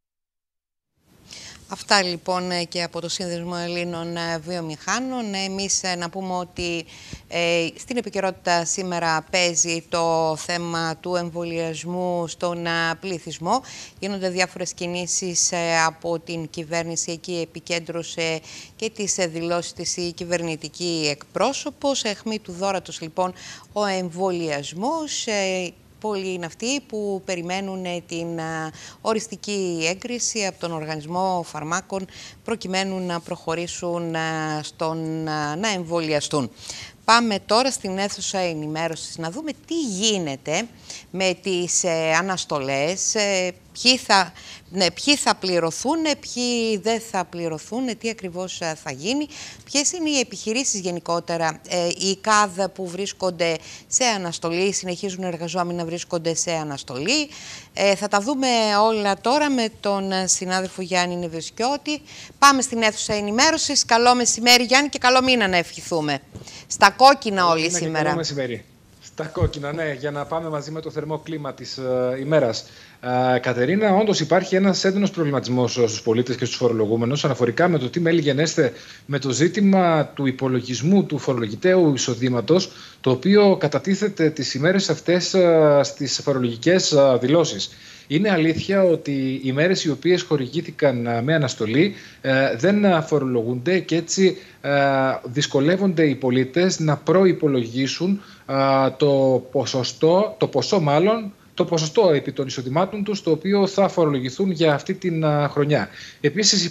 S1: Αυτά λοιπόν και από το Σύνδεσμο Ελλήνων Βιομηχάνων. Εμείς να πούμε ότι στην επικαιρότητα σήμερα παίζει το θέμα του εμβολιασμού στον πληθυσμό. Γίνονται διάφορες κινήσεις από την κυβέρνηση. Εκεί επικέντρωσε και τις δηλώσεις της η κυβερνητική εκπρόσωπος. Αιχμή του δώρατος λοιπόν ο εμβολιασμός. Πολλοί είναι αυτοί που περιμένουν την οριστική έγκριση από τον Οργανισμό Φαρμάκων προκειμένου να προχωρήσουν να εμβολιαστούν. Πάμε τώρα στην αίθουσα ενημέρωσης να δούμε τι γίνεται με τις αναστολές, ποιοι θα πληρωθούν, ποιοι δεν θα πληρωθούν, τι ακριβώς θα γίνει, ποιες είναι οι επιχειρήσεις γενικότερα, οι ΚΑΔ που βρίσκονται σε αναστολή, συνεχίζουν οι εργαζόμενοι να βρίσκονται σε αναστολή. Θα τα δούμε όλα τώρα με τον συνάδελφο Γιάννη Νεβεσκιώτη. Πάμε στην αίθουσα ενημέρωσης. Καλό μεσημέρι Γιάννη και καλό μήνα να ευχηθούμε. Στα κόκκινα όλοι σήμερα.
S9: Καλό μεσημέρι. Στα κόκκινα, ναι, για να πάμε μαζί με το θερμό κλίμα της ημέρας. Κατερίνα, όντως υπάρχει ένας έντονος προβληματισμός στους πολίτες και στους φορολογούμενους αναφορικά με το τι μέλη γενέστε με το ζήτημα του υπολογισμού του φορολογητέου εισοδήματος, το οποίο κατατίθεται τις ημέρες αυτές στις φορολογικές δηλώσεις. Είναι αλήθεια ότι οι μέρες οι οποίες χορηγήθηκαν με αναστολή δεν φορολογούνται και έτσι δυσκολεύονται οι πολίτες να προϋπολογίσουν το ποσοστό επί των εισοδημάτων τους, το οποίο θα φορολογηθούν για αυτή την χρονιά. Επίσης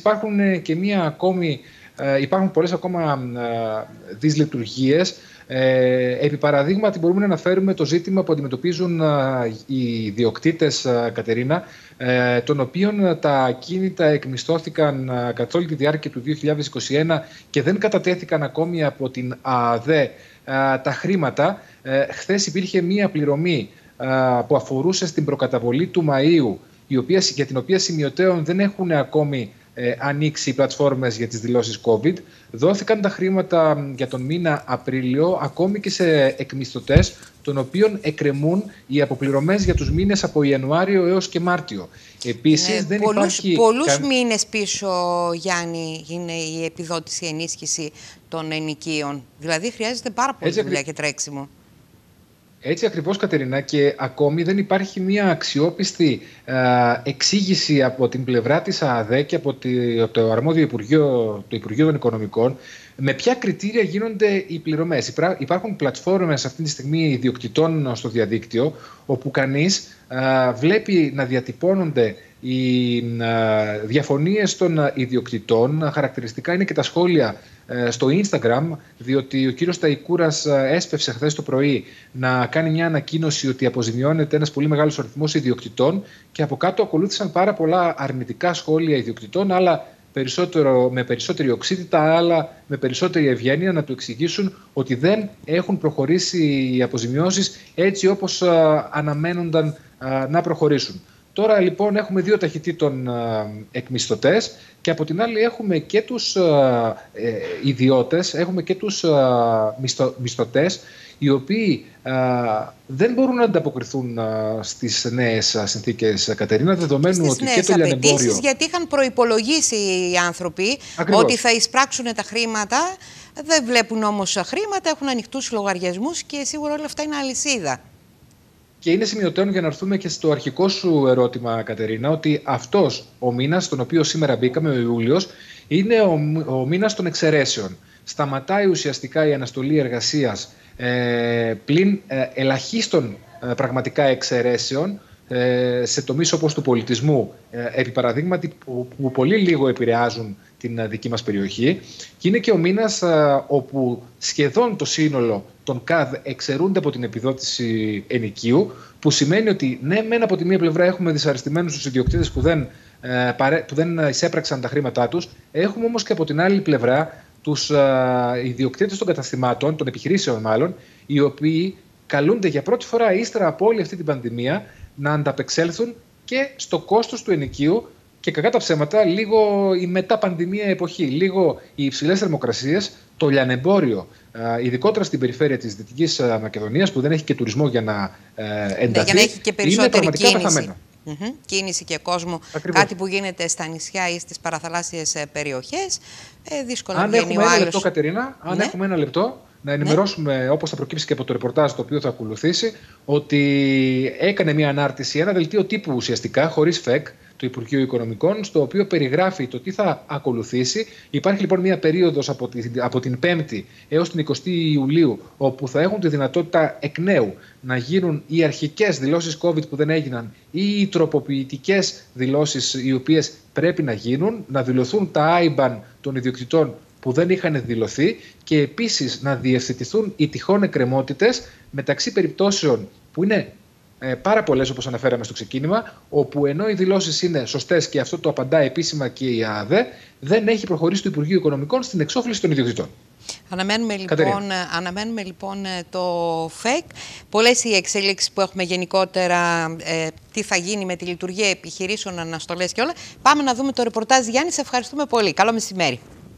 S9: υπάρχουν πολλές ακόμα δυσλειτουργίες. Επί παραδείγματι μπορούμε να αναφέρουμε το ζήτημα που αντιμετωπίζουν οι ιδιοκτήτες, Κατερίνα, των οποίων τα ακίνητα εκμισθώθηκαν καθ' όλη τη διάρκεια του 2021 και δεν κατατέθηκαν ακόμη από την ΑΔΕ τα χρήματα. Χθες υπήρχε μία πληρωμή που αφορούσε στην προκαταβολή του Μαΐου, για την οποία σημειωτέων δεν έχουν ακόμη ανοίξει οι πλατφόρμες για τις δηλώσεις COVID. Δόθηκαν τα χρήματα για τον μήνα Απρίλιο ακόμη και σε εκμισθωτές, των οποίων εκκρεμούν οι αποπληρωμές για τους μήνες από Ιανουάριο έως και Μάρτιο. Επίσης, δεν υπάρχει...
S1: Πολλούς μήνες πίσω, Γιάννη, είναι η επιδότηση ενίσχυση των ενοικίων. Δηλαδή χρειάζεται πάρα πολύ δουλειά και τρέξιμο.
S9: Έτσι ακριβώς, Κατερίνα, και ακόμη δεν υπάρχει μια αξιόπιστη εξήγηση από την πλευρά της ΑΔΕ και από το αρμόδιο Υπουργείο, το Υπουργείο των Οικονομικών, με ποια κριτήρια γίνονται οι πληρωμές. Υπάρχουν πλατφόρμες αυτή τη στιγμή ιδιοκτητών στο διαδίκτυο, όπου κανείς βλέπει να διατυπώνονται οι διαφωνίες των ιδιοκτητών. Χαρακτηριστικά είναι και τα σχόλια στο Instagram, διότι ο κύριος Ταϊκούρας έσπευσε χθες το πρωί να κάνει μια ανακοίνωση ότι αποζημιώνεται ένας πολύ μεγάλος αριθμός ιδιοκτητών και από κάτω ακολούθησαν πάρα πολλά αρνητικά σχόλια ιδιοκτητών, άλλα με περισσότερη οξύτητα, άλλα με περισσότερη ευγένεια, να του εξηγήσουν ότι δεν έχουν προχωρήσει οι αποζημιώσεις έτσι όπως αναμένονταν να προχωρήσουν. Τώρα λοιπόν έχουμε δύο ταχυτήτων εκμισθωτές και από την άλλη έχουμε και τους ιδιώτες, έχουμε και τους μισθωτές, οι οποίοι δεν μπορούν να ανταποκριθούν στις νέες συνθήκες, Κατερίνα, δεδομένου ότι και το λιανεμπόριο...
S1: Γιατί είχαν προϋπολογίσει οι άνθρωποι ότι θα εισπράξουν τα χρήματα, δεν βλέπουν όμως χρήματα, έχουν ανοιχτούς λογαριασμούς και σίγουρα όλα αυτά είναι αλυσίδα.
S9: Και είναι σημειωτέων, για να έρθουμε και στο αρχικό σου ερώτημα, Κατερίνα, ότι αυτός ο μήνας, στον οποίο σήμερα μπήκαμε, ο Ιούλιος, είναι ο μήνας των εξαιρέσεων. Σταματάει ουσιαστικά η αναστολή εργασίας πλην ελαχίστων πραγματικά εξαιρέσεων σε τομείς όπως του πολιτισμού, επί παραδείγματι, που πολύ λίγο επηρεάζουν την δική μας περιοχή, και είναι και ο μήνας όπου σχεδόν το σύνολο των ΚΑΔ εξαιρούνται από την επιδότηση ενοικίου, που σημαίνει ότι ναι, μεν από τη μία πλευρά έχουμε δυσαρεστημένους τους ιδιοκτήτες που δεν εισέπραξαν τα χρήματά τους, έχουμε όμως και από την άλλη πλευρά τους ιδιοκτήτες των καταστημάτων, των επιχειρήσεων μάλλον, οι οποίοι καλούνται για πρώτη φορά ύστερα από όλη αυτή την πανδημία να ανταπεξέλθουν και στο κόστος του ενοικίου και, κακά τα ψέματα, λίγο η μετά-πανδημία εποχή, λίγο οι υψηλές θερμοκρασίες, το λιανεμπόριο, ειδικότερα στην περιφέρεια της Δυτικής Μακεδονίας, που δεν έχει και τουρισμό για να ενταθεί,
S1: για να έχει και περισσότερη
S9: κίνηση.
S1: Κίνηση και κόσμο.
S9: Ακριβώς.
S1: Κάτι που γίνεται στα νησιά ή στις παραθαλάσσιες περιοχές. Δύσκολα
S9: αν
S1: βγαίνει
S9: έχουμε
S1: ο
S9: ένα
S1: άλλος.
S9: λεπτό, Κατερίνα, αν έχουμε ένα λεπτό, να ενημερώσουμε, όπως θα προκύψει και από το ρεπορτάζ το οποίο θα ακολουθήσει, ότι έκανε μια ανάρτηση, ένα δελτίο τύπου ουσιαστικά, χωρίς φεκ, του Υπουργείου Οικονομικών, στο οποίο περιγράφει το τι θα ακολουθήσει. Υπάρχει λοιπόν μια περίοδος από την 5η έως την 20η Ιουλίου, όπου θα έχουν τη δυνατότητα εκ νέου να γίνουν οι αρχικές δηλώσεις COVID που δεν έγιναν ή οι τροποποιητικές δηλώσεις οι οποίες πρέπει να γίνουν, να δηλωθούν τα IBAN των ιδιοκτητών που δεν είχαν δηλωθεί και επίσης να διευθετηθούν οι τυχόν εκκρεμότητες μεταξύ περιπτώσεων που είναι πάρα πολλές, όπως αναφέραμε στο ξεκίνημα, όπου ενώ οι δηλώσεις είναι σωστές και αυτό το απαντά επίσημα και η ΑΑΔΕ, δεν έχει προχωρήσει το Υπουργείο Οικονομικών στην εξόφληση των ιδιοκτητών.
S1: Αναμένουμε λοιπόν το ΦΕΚ. Πολλές οι εξέλιξεις που έχουμε γενικότερα, τι θα γίνει με τη λειτουργία επιχειρήσεων, αναστολές και όλα. Πάμε να δούμε το ρεπορτάζ. Γιάννη, σε ευχαριστούμε πολύ. Καλό μεσημέρι.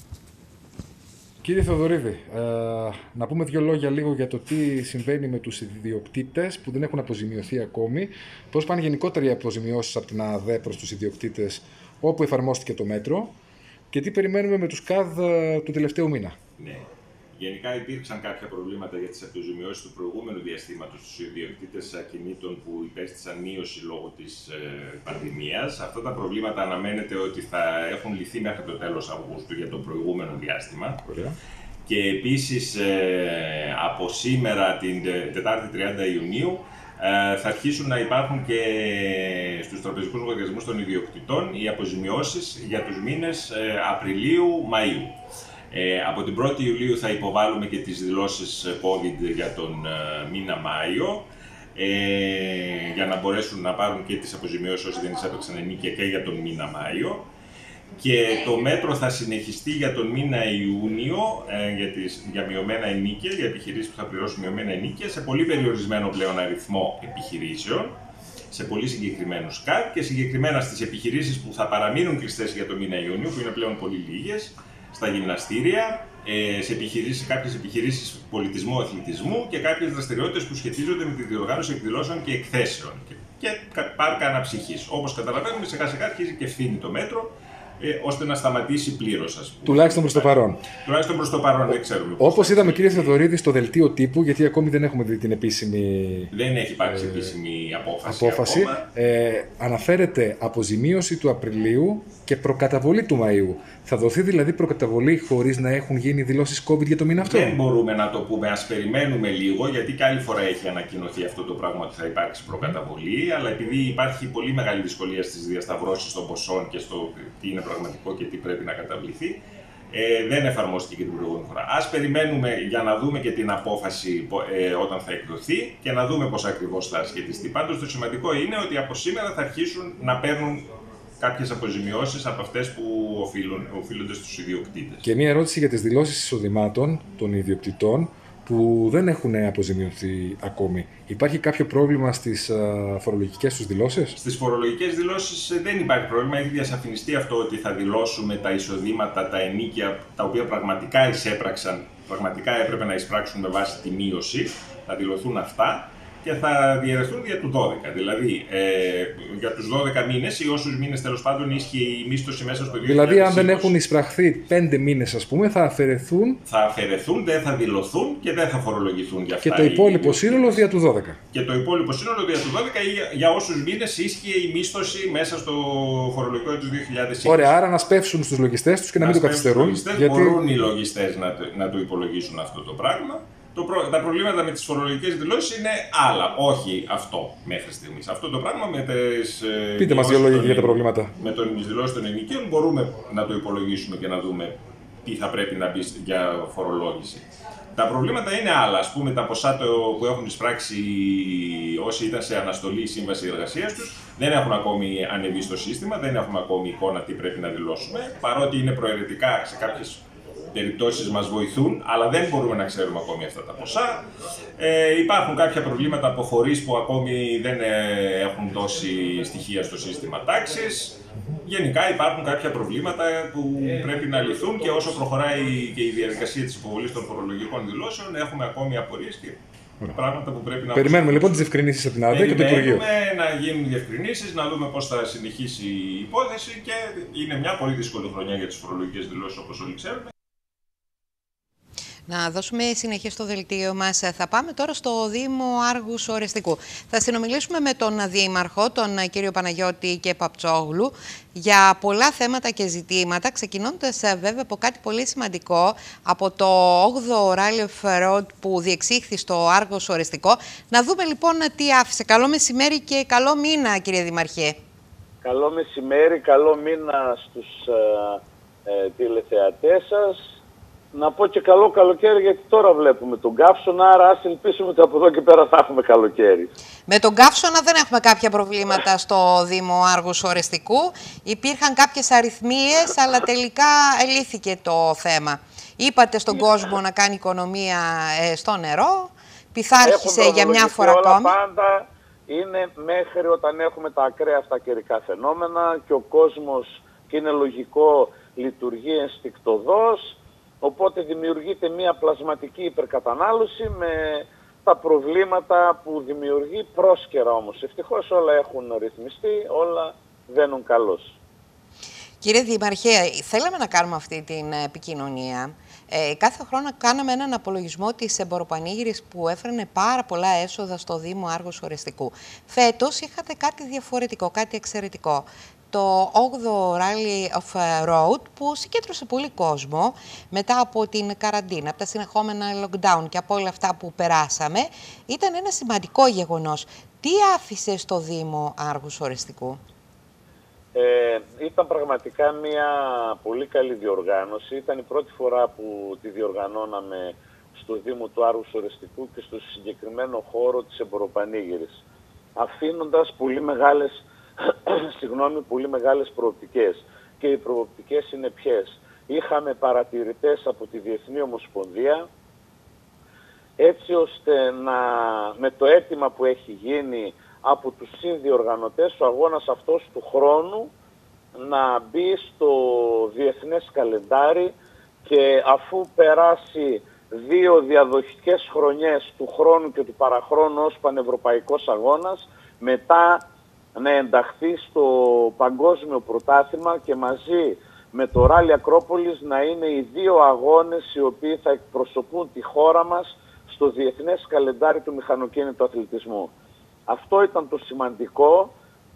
S10: Κύριε Θεοδωρίδη, να πούμε δύο λόγια λίγο για το τι συμβαίνει με τους ιδιοκτήτες που δεν έχουν αποζημιωθεί ακόμη, πώς πάνε γενικότερα οι αποζημιώσεις από την ΑΑΔΕ προς τους ιδιοκτήτες όπου εφαρμόστηκε το μέτρο και τι περιμένουμε με τους ΚΑΔ του τελευταίου μήνα.
S11: Ναι. Γενικά υπήρξαν κάποια προβλήματα για τις αποζημιώσεις του προηγούμενου διαστήματος στους ιδιοκτήτες ακινήτων που υπέστησαν μείωση λόγω της πανδημίας. Αυτά τα προβλήματα αναμένεται ότι θα έχουν λυθεί μέχρι το τέλος Αυγούστου για το προηγούμενο διάστημα.
S10: Ωραία.
S11: Και επίσης από σήμερα την Τετάρτη 30 Ιουνίου θα αρχίσουν να υπάρχουν και στους τραπεζικούς λογαριασμούς των ιδιοκτητών οι αποζημιώσεις για τους μήνες Απριλίου-Μαΐου. Από την 1η Ιουλίου θα υποβάλουμε και τις δηλώσεις COVID για τον μήνα Μάιο, για να μπορέσουν να πάρουν και τις αποζημιώσεις όσοι δεν εισέπραξαν ενίκεια και για τον μήνα Μάιο. Και το μέτρο θα συνεχιστεί για τον μήνα Ιούνιο για μειωμένα ενίκεια, για επιχειρήσεις που θα πληρώσουν μειωμένα ενίκεια, σε πολύ περιορισμένο πλέον αριθμό επιχειρήσεων, σε πολύ συγκεκριμένους ΚΑΤ και συγκεκριμένα στις επιχειρήσεις που θα παραμείνουν κλειστές για τον μήνα Ιούνιο, που είναι πλέον πολύ λίγες, στα γυμναστήρια, σε κάποιες επιχειρήσεις πολιτισμού, αθλητισμού και κάποιες δραστηριότητες που σχετίζονται με τη διοργάνωση εκδηλώσεων και εκθέσεων και πάρκα αναψυχής. Όπως καταλαβαίνουμε, σιγά σιγά αρχίζει και ευθύνει το μέτρο, ώστε να σταματήσει πλήρως, ας πούμε.
S10: Τουλάχιστον προς το παρόν.
S11: Τουλάχιστον προς το παρόν, δεν ξέρουμε.
S10: Όπως είδαμε, κύριε Θεοδωρίδη, στο δελτίο τύπου, γιατί ακόμη δεν έχουμε δει την επίσημη.
S11: Δεν έχει υπάρξει επίσημη απόφαση.
S10: Αναφέρεται αποζημίωση του Απριλίου και προκαταβολή του Μαΐου. Θα δοθεί δηλαδή προκαταβολή χωρίς να έχουν γίνει δηλώσεις COVID για το μήνα αυτό?
S11: Δεν μπορούμε να το πούμε. Ας περιμένουμε λίγο, γιατί και άλλη φορά έχει ανακοινωθεί αυτό το πράγμα ότι θα υπάρξει προκαταβολή. Αλλά επειδή υπάρχει πολύ μεγάλη δυσκολία στις διασταυρώσεις των ποσών και στο τι είναι πραγματικό και τι πρέπει να καταβληθεί, δεν εφαρμόστηκε και την προηγούμενη φορά. Ας περιμένουμε για να δούμε και την απόφαση όταν θα εκδοθεί και να δούμε πώς ακριβώς θα σχετιστεί. Πάντως, το σημαντικό είναι ότι από σήμερα θα αρχίσουν να παίρνουν κάποιες αποζημιώσεις από αυτές που οφείλονται στους ιδιοκτήτες.
S10: Και μία ερώτηση για τις δηλώσεις εισοδημάτων των ιδιοκτητών που δεν έχουν αποζημιωθεί ακόμη. Υπάρχει κάποιο πρόβλημα στις φορολογικές τους δηλώσεις?
S11: Στις φορολογικές δηλώσεις δεν υπάρχει πρόβλημα. Έχει διασαφινιστεί αυτό ότι θα δηλώσουμε τα εισοδήματα, τα ενίκια, τα οποία πραγματικά εισέπραξαν, πραγματικά έπρεπε να εισπράξουν με βάση τη μείωση. Θα δηλωθούν αυτά και θα διαιρεθούν για του 12. Δηλαδή, για τους 12 μήνες ή όσους μήνες τέλος πάντων ίσχυε η μίσθωση μέσα στο 2020.
S10: Δηλαδή, αν δεν έχουν εισπραχθεί 5 μήνες, ας πούμε, θα αφαιρεθούν.
S11: Θα αφαιρεθούν, δεν θα δηλωθούν και δεν θα φορολογηθούν για αυτά.
S10: Και το υπόλοιπο σύνολο δια του 12.
S11: Και το υπόλοιπο σύνολο δια του 12 ή για όσους μήνες ίσχυε η μίσθωση μέσα στο φορολογικό έτος 2020.
S10: Ωραία, άρα να σπεύσουν στους λογιστές τους και να μην το καθυστερούν.
S11: Γιατί μπορούν οι λογιστές να το υπολογίσουν αυτό το πράγμα. Τα προβλήματα με τις φορολογικές δηλώσεις είναι άλλα, όχι αυτό μέχρι στιγμής. Αυτό το πράγμα με τις.
S10: Πείτε μας δύο λόγια για τα προβλήματα.
S11: Με τις δηλώσεις των ενοικίων μπορούμε να το υπολογίσουμε και να δούμε τι θα πρέπει να μπει για φορολόγηση. Τα προβλήματα είναι άλλα. Ας πούμε, τα ποσά που έχουν εισπράξει όσοι ήταν σε αναστολή σύμβαση εργασίας τους δεν έχουν ακόμη ανεβεί στο σύστημα, δεν έχουμε ακόμη εικόνα τι πρέπει να δηλώσουμε. Παρότι είναι προαιρετικά σε κάποιες περιπτώσεις μας βοηθούν, αλλά δεν μπορούμε να ξέρουμε ακόμη αυτά τα ποσά. Υπάρχουν κάποια προβλήματα αποχωρείς που ακόμη δεν έχουν δώσει στοιχεία στο σύστημα τάξης. Γενικά υπάρχουν κάποια προβλήματα που πρέπει να λυθούν και όσο προχωράει και η διαδικασία της υποβολής των φορολογικών δηλώσεων έχουμε ακόμη απορίες και πράγματα που πρέπει να.
S10: Περιμένουμε λοιπόν τις διευκρινήσεις από την ΑΔΕ και το Υπουργείο.
S11: Περιμένουμε να γίνουν διευκρινήσεις, να δούμε πώς θα συνεχίσει η υπόθεση και είναι μια πολύ δύσκολη χρονιά για τις φορολογικές δηλώσεις όπως όλοι ξέρουμε.
S1: Να δώσουμε συνεχεία στο δελτίο μας. Θα πάμε τώρα στο Δήμο Άργους Ορεστικού. Θα συνομιλήσουμε με τον Δήμαρχο, τον κύριο Παναγιώτη και Παπτσόγλου, για πολλά θέματα και ζητήματα, ξεκινώντας βέβαια από κάτι πολύ σημαντικό, από το 8ο Rally of Road που διεξήχθη στο Άργος Ορεστικό. Να δούμε λοιπόν τι άφησε. Καλό μεσημέρι και καλό μήνα, κύριε Δημαρχέ.
S12: Καλό μεσημέρι, καλό μήνα στους τηλεθεατές σας. Να πω και καλό καλοκαίρι, γιατί τώρα βλέπουμε τον καύσωνα, άρα ας ελπίσουμε ότι από εδώ και πέρα θα έχουμε καλοκαίρι.
S1: Με τον καύσωνα δεν έχουμε κάποια προβλήματα στο Δήμο Άργους Ορεστικού. Υπήρχαν κάποιες αριθμίες, αλλά τελικά ελύθηκε το θέμα. Είπατε στον κόσμο να κάνει οικονομία στο νερό, πειθάρχησε για μια φορά ακόμη.
S12: Πάντα είναι μέχρι όταν έχουμε τα ακραία αυτά καιρικά φαινόμενα και ο κόσμος, και είναι λογικό, λειτουργεί ενστικτωδώς. Οπότε δημιουργείται μια πλασματική υπερκατανάλωση με τα προβλήματα που δημιουργεί πρόσκαιρα όμως. Ευτυχώς όλα έχουν ρυθμιστεί, όλα βαίνουν καλώς.
S1: Κύριε Δημαρχέ, θέλαμε να κάνουμε αυτή την επικοινωνία. Κάθε χρόνο κάναμε έναν απολογισμό της εμποροπανήγυρης που έφερνε πάρα πολλά έσοδα στο Δήμο Άργους Ορεστικού. Φέτος είχατε κάτι διαφορετικό, κάτι εξαιρετικό. Το 8ο Rally of Road που συγκέντρωσε πολύ κόσμο μετά από την καραντίνα, από τα συνεχόμενα lockdown και από όλα αυτά που περάσαμε, ήταν ένα σημαντικό γεγονός. Τι άφησε στο Δήμο Άργους Ορεστικού?
S12: Ήταν πραγματικά μια πολύ καλή διοργάνωση. Ήταν η πρώτη φορά που τη διοργανώναμε στο Δήμο του Άργους Ορεστικού και στο συγκεκριμένο χώρο της εμποροπανήγυρης, αφήνοντας πολύ μεγάλες προοπτικές. Και οι προοπτικές είναι ποιες? Είχαμε παρατηρητές από τη Διεθνή Ομοσπονδία, έτσι ώστε με το αίτημα που έχει γίνει από τους συνδιοργανωτές, ο αγώνας αυτός του χρόνου να μπει στο διεθνές καλεντάρι, και αφού περάσει 2 διαδοχικές χρονιές του χρόνου και του παραχρόνου ως πανευρωπαϊκός αγώνας, μετά να ενταχθεί στο παγκόσμιο πρωτάθλημα και μαζί με το Ράλι Ακρόπολης να είναι οι 2 αγώνες οι οποίοι θα εκπροσωπούν τη χώρα μας στο διεθνές καλεντάρι του μηχανοκίνητου αθλητισμού. Αυτό ήταν το σημαντικό,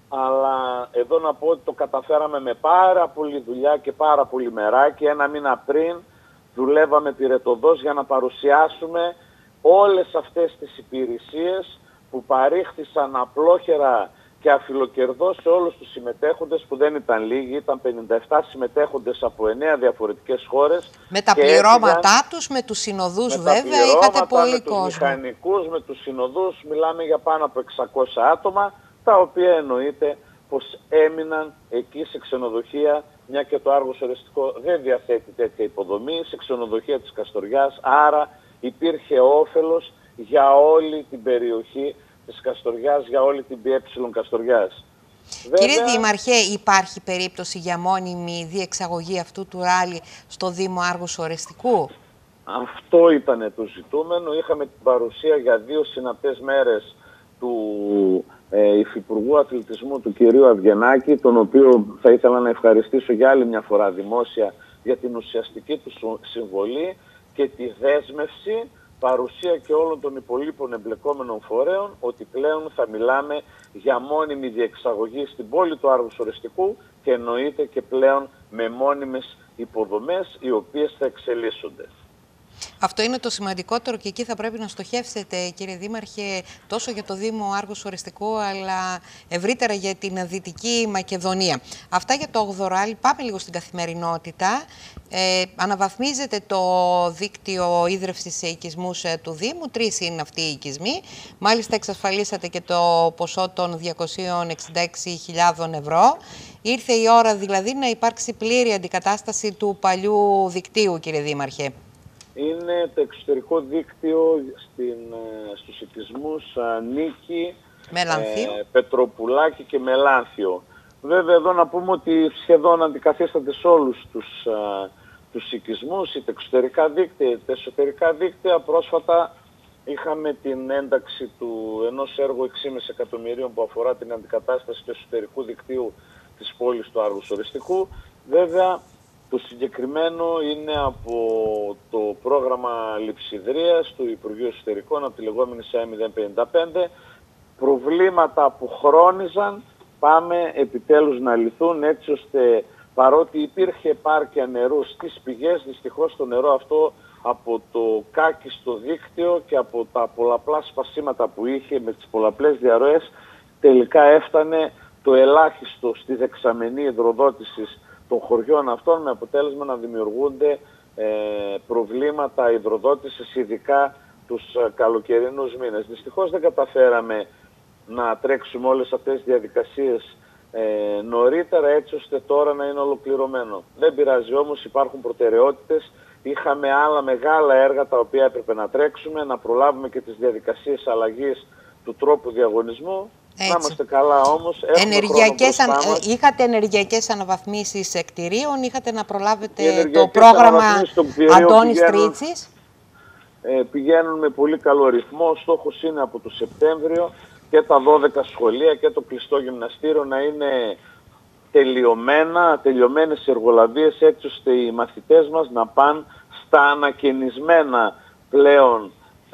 S12: αλλά εδώ να πω ότι το καταφέραμε με πάρα πολλή δουλειά και πάρα πολύ μεράκι. 1 μήνα πριν δουλεύαμε πυρετωδώς για να παρουσιάσουμε όλες αυτές τις υπηρεσίες που παρήχθησαν απλόχερα και αφιλοκερδώς σε όλους τους συμμετέχοντες, που δεν ήταν λίγοι, ήταν 57 συμμετέχοντες από 9 διαφορετικές χώρες.
S1: Με τα πληρώματά τους, με τους συνοδούς βέβαια, είχατε πολύ κόσμο.
S12: Με τους μηχανικούς, με τους συνοδούς, μιλάμε για πάνω από 600 άτομα, τα οποία εννοείται πως έμειναν εκεί σε ξενοδοχεία, μια και το Άργος Ορεστικό δεν διαθέτει τέτοια υποδομή, σε ξενοδοχεία της Καστοριάς, άρα υπήρχε όφελος για όλη την περιοχή της Καστοριάς, για όλη την ΠΕ Καστοριάς.
S1: Κύριε Δήμαρχε, υπάρχει περίπτωση για μόνιμη διεξαγωγή αυτού του ράλι στο Δήμο Άργους Ορεστικού?
S12: Αυτό ήταν το ζητούμενο. Είχαμε την παρουσία για 2 συναπτές μέρες του Υφυπουργού Αθλητισμού, του κυρίου Αυγενάκη, τον οποίο θα ήθελα να ευχαριστήσω για άλλη μια φορά δημόσια για την ουσιαστική του συμβολή και τη δέσμευση, παρουσία και όλων των υπολείπων εμπλεκόμενων φορέων, ότι πλέον θα μιλάμε για μόνιμη διεξαγωγή στην πόλη του Άργους Ορεστικού και εννοείται και πλέον με μόνιμες υποδομές οι οποίες θα εξελίσσονται.
S1: Αυτό είναι το σημαντικότερο και εκεί θα πρέπει να στοχεύσετε, κύριε Δήμαρχε, τόσο για το Δήμο Άργους Ορεστικού, αλλά ευρύτερα για την Δυτική Μακεδονία. Αυτά για το 8ο Rally. Πάμε λίγο στην καθημερινότητα. Αναβαθμίζεται το δίκτυο ίδρευσης σε οικισμούς του Δήμου. 3 είναι αυτοί οι οικισμοί. Μάλιστα εξασφαλίσατε και το ποσό των 266.000 ευρώ. Ήρθε η ώρα δηλαδή να υπάρξει πλήρη αντικατάσταση του παλιού δικτύου, κύριε Δήμαρχε.
S12: Είναι το εξωτερικό δίκτυο στους οικισμούς Νίκη, Πετροπουλάκη και Μελάνθιο. Βέβαια εδώ να πούμε ότι σχεδόν αντικαθίσταται σε όλους τους οικισμούς, είτε εξωτερικά δίκτυα είτε εσωτερικά δίκτυα. Πρόσφατα είχαμε την ένταξη ενός έργου 6,5 εκατομμυρίων που αφορά την αντικατάσταση του εσωτερικού δικτύου της πόλης του Άργους Ορεστικού. Βέβαια Το συγκεκριμένο είναι από το πρόγραμμα λειψιδρίας του Υπουργείου Εσωτερικών, από τη λεγόμενη ΣΑΕ 055. Προβλήματα που χρόνιζαν, πάμε επιτέλους να λυθούν, έτσι ώστε παρότι υπήρχε επάρκεια νερού στις πηγές, δυστυχώς το νερό αυτό από το κάκιστο δίκτυο και από τα πολλαπλά σπασίματα που είχε με τις πολλαπλές διαρροές, τελικά έφτανε το ελάχιστο στη δεξαμενή υδροδότησης των χωριών αυτών, με αποτέλεσμα να δημιουργούνται προβλήματα υδροδότησης, ειδικά τους καλοκαιρινούς μήνες. Δυστυχώς δεν καταφέραμε να τρέξουμε όλες αυτές τις διαδικασίες νωρίτερα, έτσι ώστε τώρα να είναι ολοκληρωμένο. Δεν πειράζει όμως, υπάρχουν προτεραιότητες. Είχαμε άλλα μεγάλα έργα τα οποία έπρεπε να τρέξουμε, να προλάβουμε και τις διαδικασίες αλλαγής του τρόπου διαγωνισμού.
S1: Έτσι.
S12: Να είμαστε καλά όμως.
S1: Είχατε ενεργειακές αναβαθμίσεις κτηρίων, είχατε να προλάβετε το πρόγραμμα Αντώνης Τρίτσης.
S12: Πηγαίνουν με πολύ καλό ρυθμό. Ο στόχος είναι από το Σεπτέμβριο και τα 12 σχολεία και το κλειστό γυμναστήριο να είναι τελειωμένες εργολαβίες, έτσι ώστε οι μαθητές μας να πάνε στα ανακαινισμένα πλέον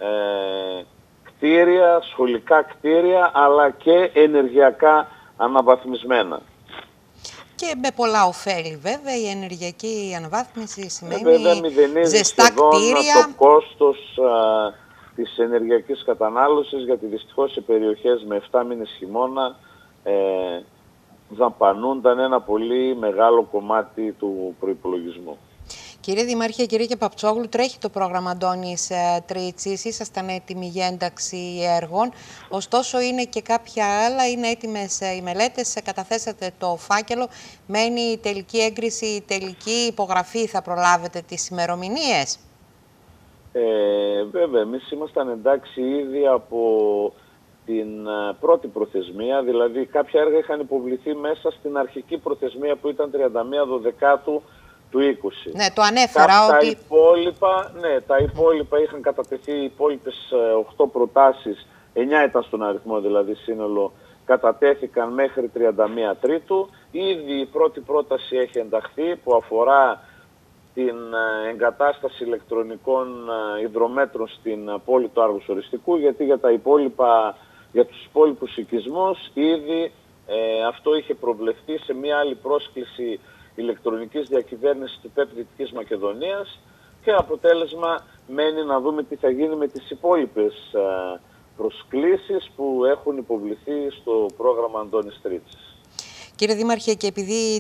S12: κτίρια, σχολικά κτίρια, αλλά και ενεργειακά αναβαθμισμένα.
S1: Και με πολλά ωφέλη βέβαια, η ενεργειακή αναβάθμιση σημαίνει ζεστά κτίρια.
S12: Το κόστος της ενεργειακής κατανάλωσης, γιατί δυστυχώς σε περιοχές με 7 μήνες χειμώνα δαπανούνταν ένα πολύ μεγάλο κομμάτι του προϋπολογισμού.
S1: Κύριε Δημάρχε, κύριε Παπτσόγλου, τρέχει το πρόγραμμα Αντώνης Τρίτσης. Ήσασταν έτοιμοι για ένταξη έργων. Ωστόσο, είναι και κάποια άλλα. Είναι έτοιμες οι μελέτες. Καταθέσατε το φάκελο. Μένει η τελική έγκριση, η τελική υπογραφή. Θα προλάβετε τις ημερομηνίες?
S12: Βέβαια, εμείς ήμασταν εντάξει ήδη από την πρώτη προθεσμία. Δηλαδή, κάποια έργα είχαν υποβληθεί μέσα στην αρχική προθεσμία που ήταν 31 Δεκάτου του 20.
S1: Ναι, το ανέφερα ότι...
S12: Τα υπόλοιπα είχαν κατατεθεί, οι υπόλοιπες 8 προτάσεις, 9 ήταν στον αριθμό δηλαδή σύνολο, κατατέθηκαν μέχρι 31 Τρίτου. Ήδη η πρώτη πρόταση έχει ενταχθεί που αφορά την εγκατάσταση ηλεκτρονικών υδρομέτρων στην πόλη του Άργους Οριστικού, γιατί για τους υπόλοιπους οικισμούς ήδη αυτό είχε προβλεφθεί σε μια άλλη πρόσκληση ηλεκτρονικής διακυβέρνησης του ΠΕΠ Δυτικής Μακεδονίας, και αποτέλεσμα μένει να δούμε τι θα γίνει με τις υπόλοιπες προσκλήσεις που έχουν υποβληθεί στο πρόγραμμα Αντώνης Τρίτσης.
S1: Κύριε Δήμαρχε, και επειδή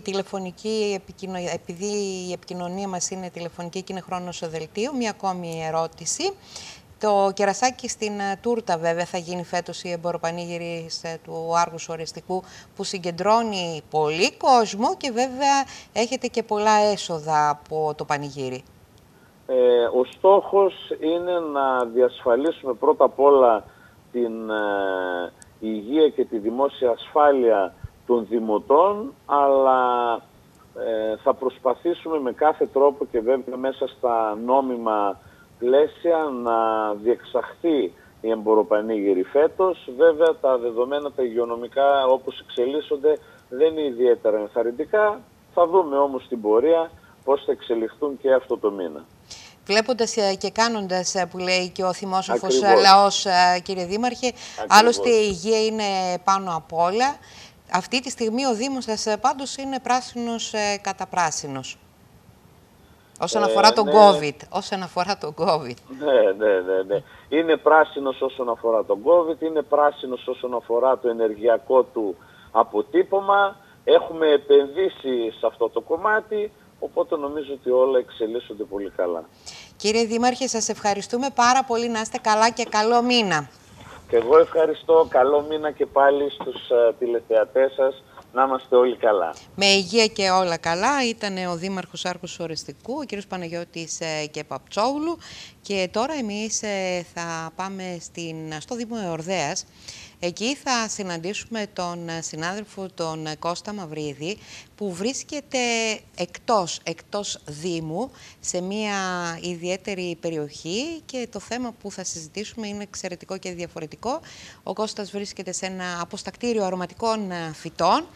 S1: η επικοινωνία μας είναι τηλεφωνική και είναι χρόνος δελτίου, μία ακόμη ερώτηση. Το κερασάκι στην τούρτα βέβαια θα γίνει φέτος η εμποροπανήγυρη του Άργους Οριστικού, που συγκεντρώνει πολύ κόσμο και βέβαια έχετε και πολλά έσοδα από το πανηγύρι.
S12: Ο στόχος είναι να διασφαλίσουμε πρώτα απ' όλα την υγεία και τη δημόσια ασφάλεια των δημοτών, αλλά θα προσπαθήσουμε με κάθε τρόπο και βέβαια μέσα στα νόμιμα πλαίσια να διεξαχθεί η εμποροπανήγυρη φέτος. Βέβαια τα δεδομένα τα υγειονομικά όπως εξελίσσονται δεν είναι ιδιαίτερα ενθαρρυντικά. Θα δούμε όμως στην πορεία πώς θα εξελιχθούν και αυτό το μήνα.
S1: Βλέποντας και κάνοντας, που λέει και ο θυμόσοφος λαός, κύριε Δήμαρχε, άλλωστε η υγεία είναι πάνω απ' όλα. Αυτή τη στιγμή ο Δήμος σας πάντως είναι πράσινος κατά πράσινος. Όσον αφορά τον COVID. Όσον αφορά τον COVID.
S12: Ναι. Είναι πράσινος όσον αφορά τον COVID, είναι πράσινος όσον αφορά το ενεργειακό του αποτύπωμα. Έχουμε επενδύσει σε αυτό το κομμάτι, οπότε νομίζω ότι όλα εξελίσσονται πολύ καλά.
S1: Κύριε Δήμαρχε, σας ευχαριστούμε πάρα πολύ. Να είστε καλά και καλό μήνα.
S12: Και εγώ ευχαριστώ. Καλό μήνα και πάλι στους τηλεθεατές σας. Να είμαστε όλοι καλά.
S1: Με υγεία και όλα καλά. Ήταν ο Δήμαρχος Άργους Οριστικού, ο κύριος Παναγιώτης και Παπτσόγλου. Και τώρα εμείς θα πάμε στο Δήμο Εορδέας. Εκεί θα συναντήσουμε τον συνάδελφο τον Κώστα Μαυρίδη, που βρίσκεται εκτός Δήμου, σε μια ιδιαίτερη περιοχή, και το θέμα που θα συζητήσουμε είναι εξαιρετικό και διαφορετικό. Ο Κώστας βρίσκεται σε ένα αποστακτήριο αρωματικών φυτών,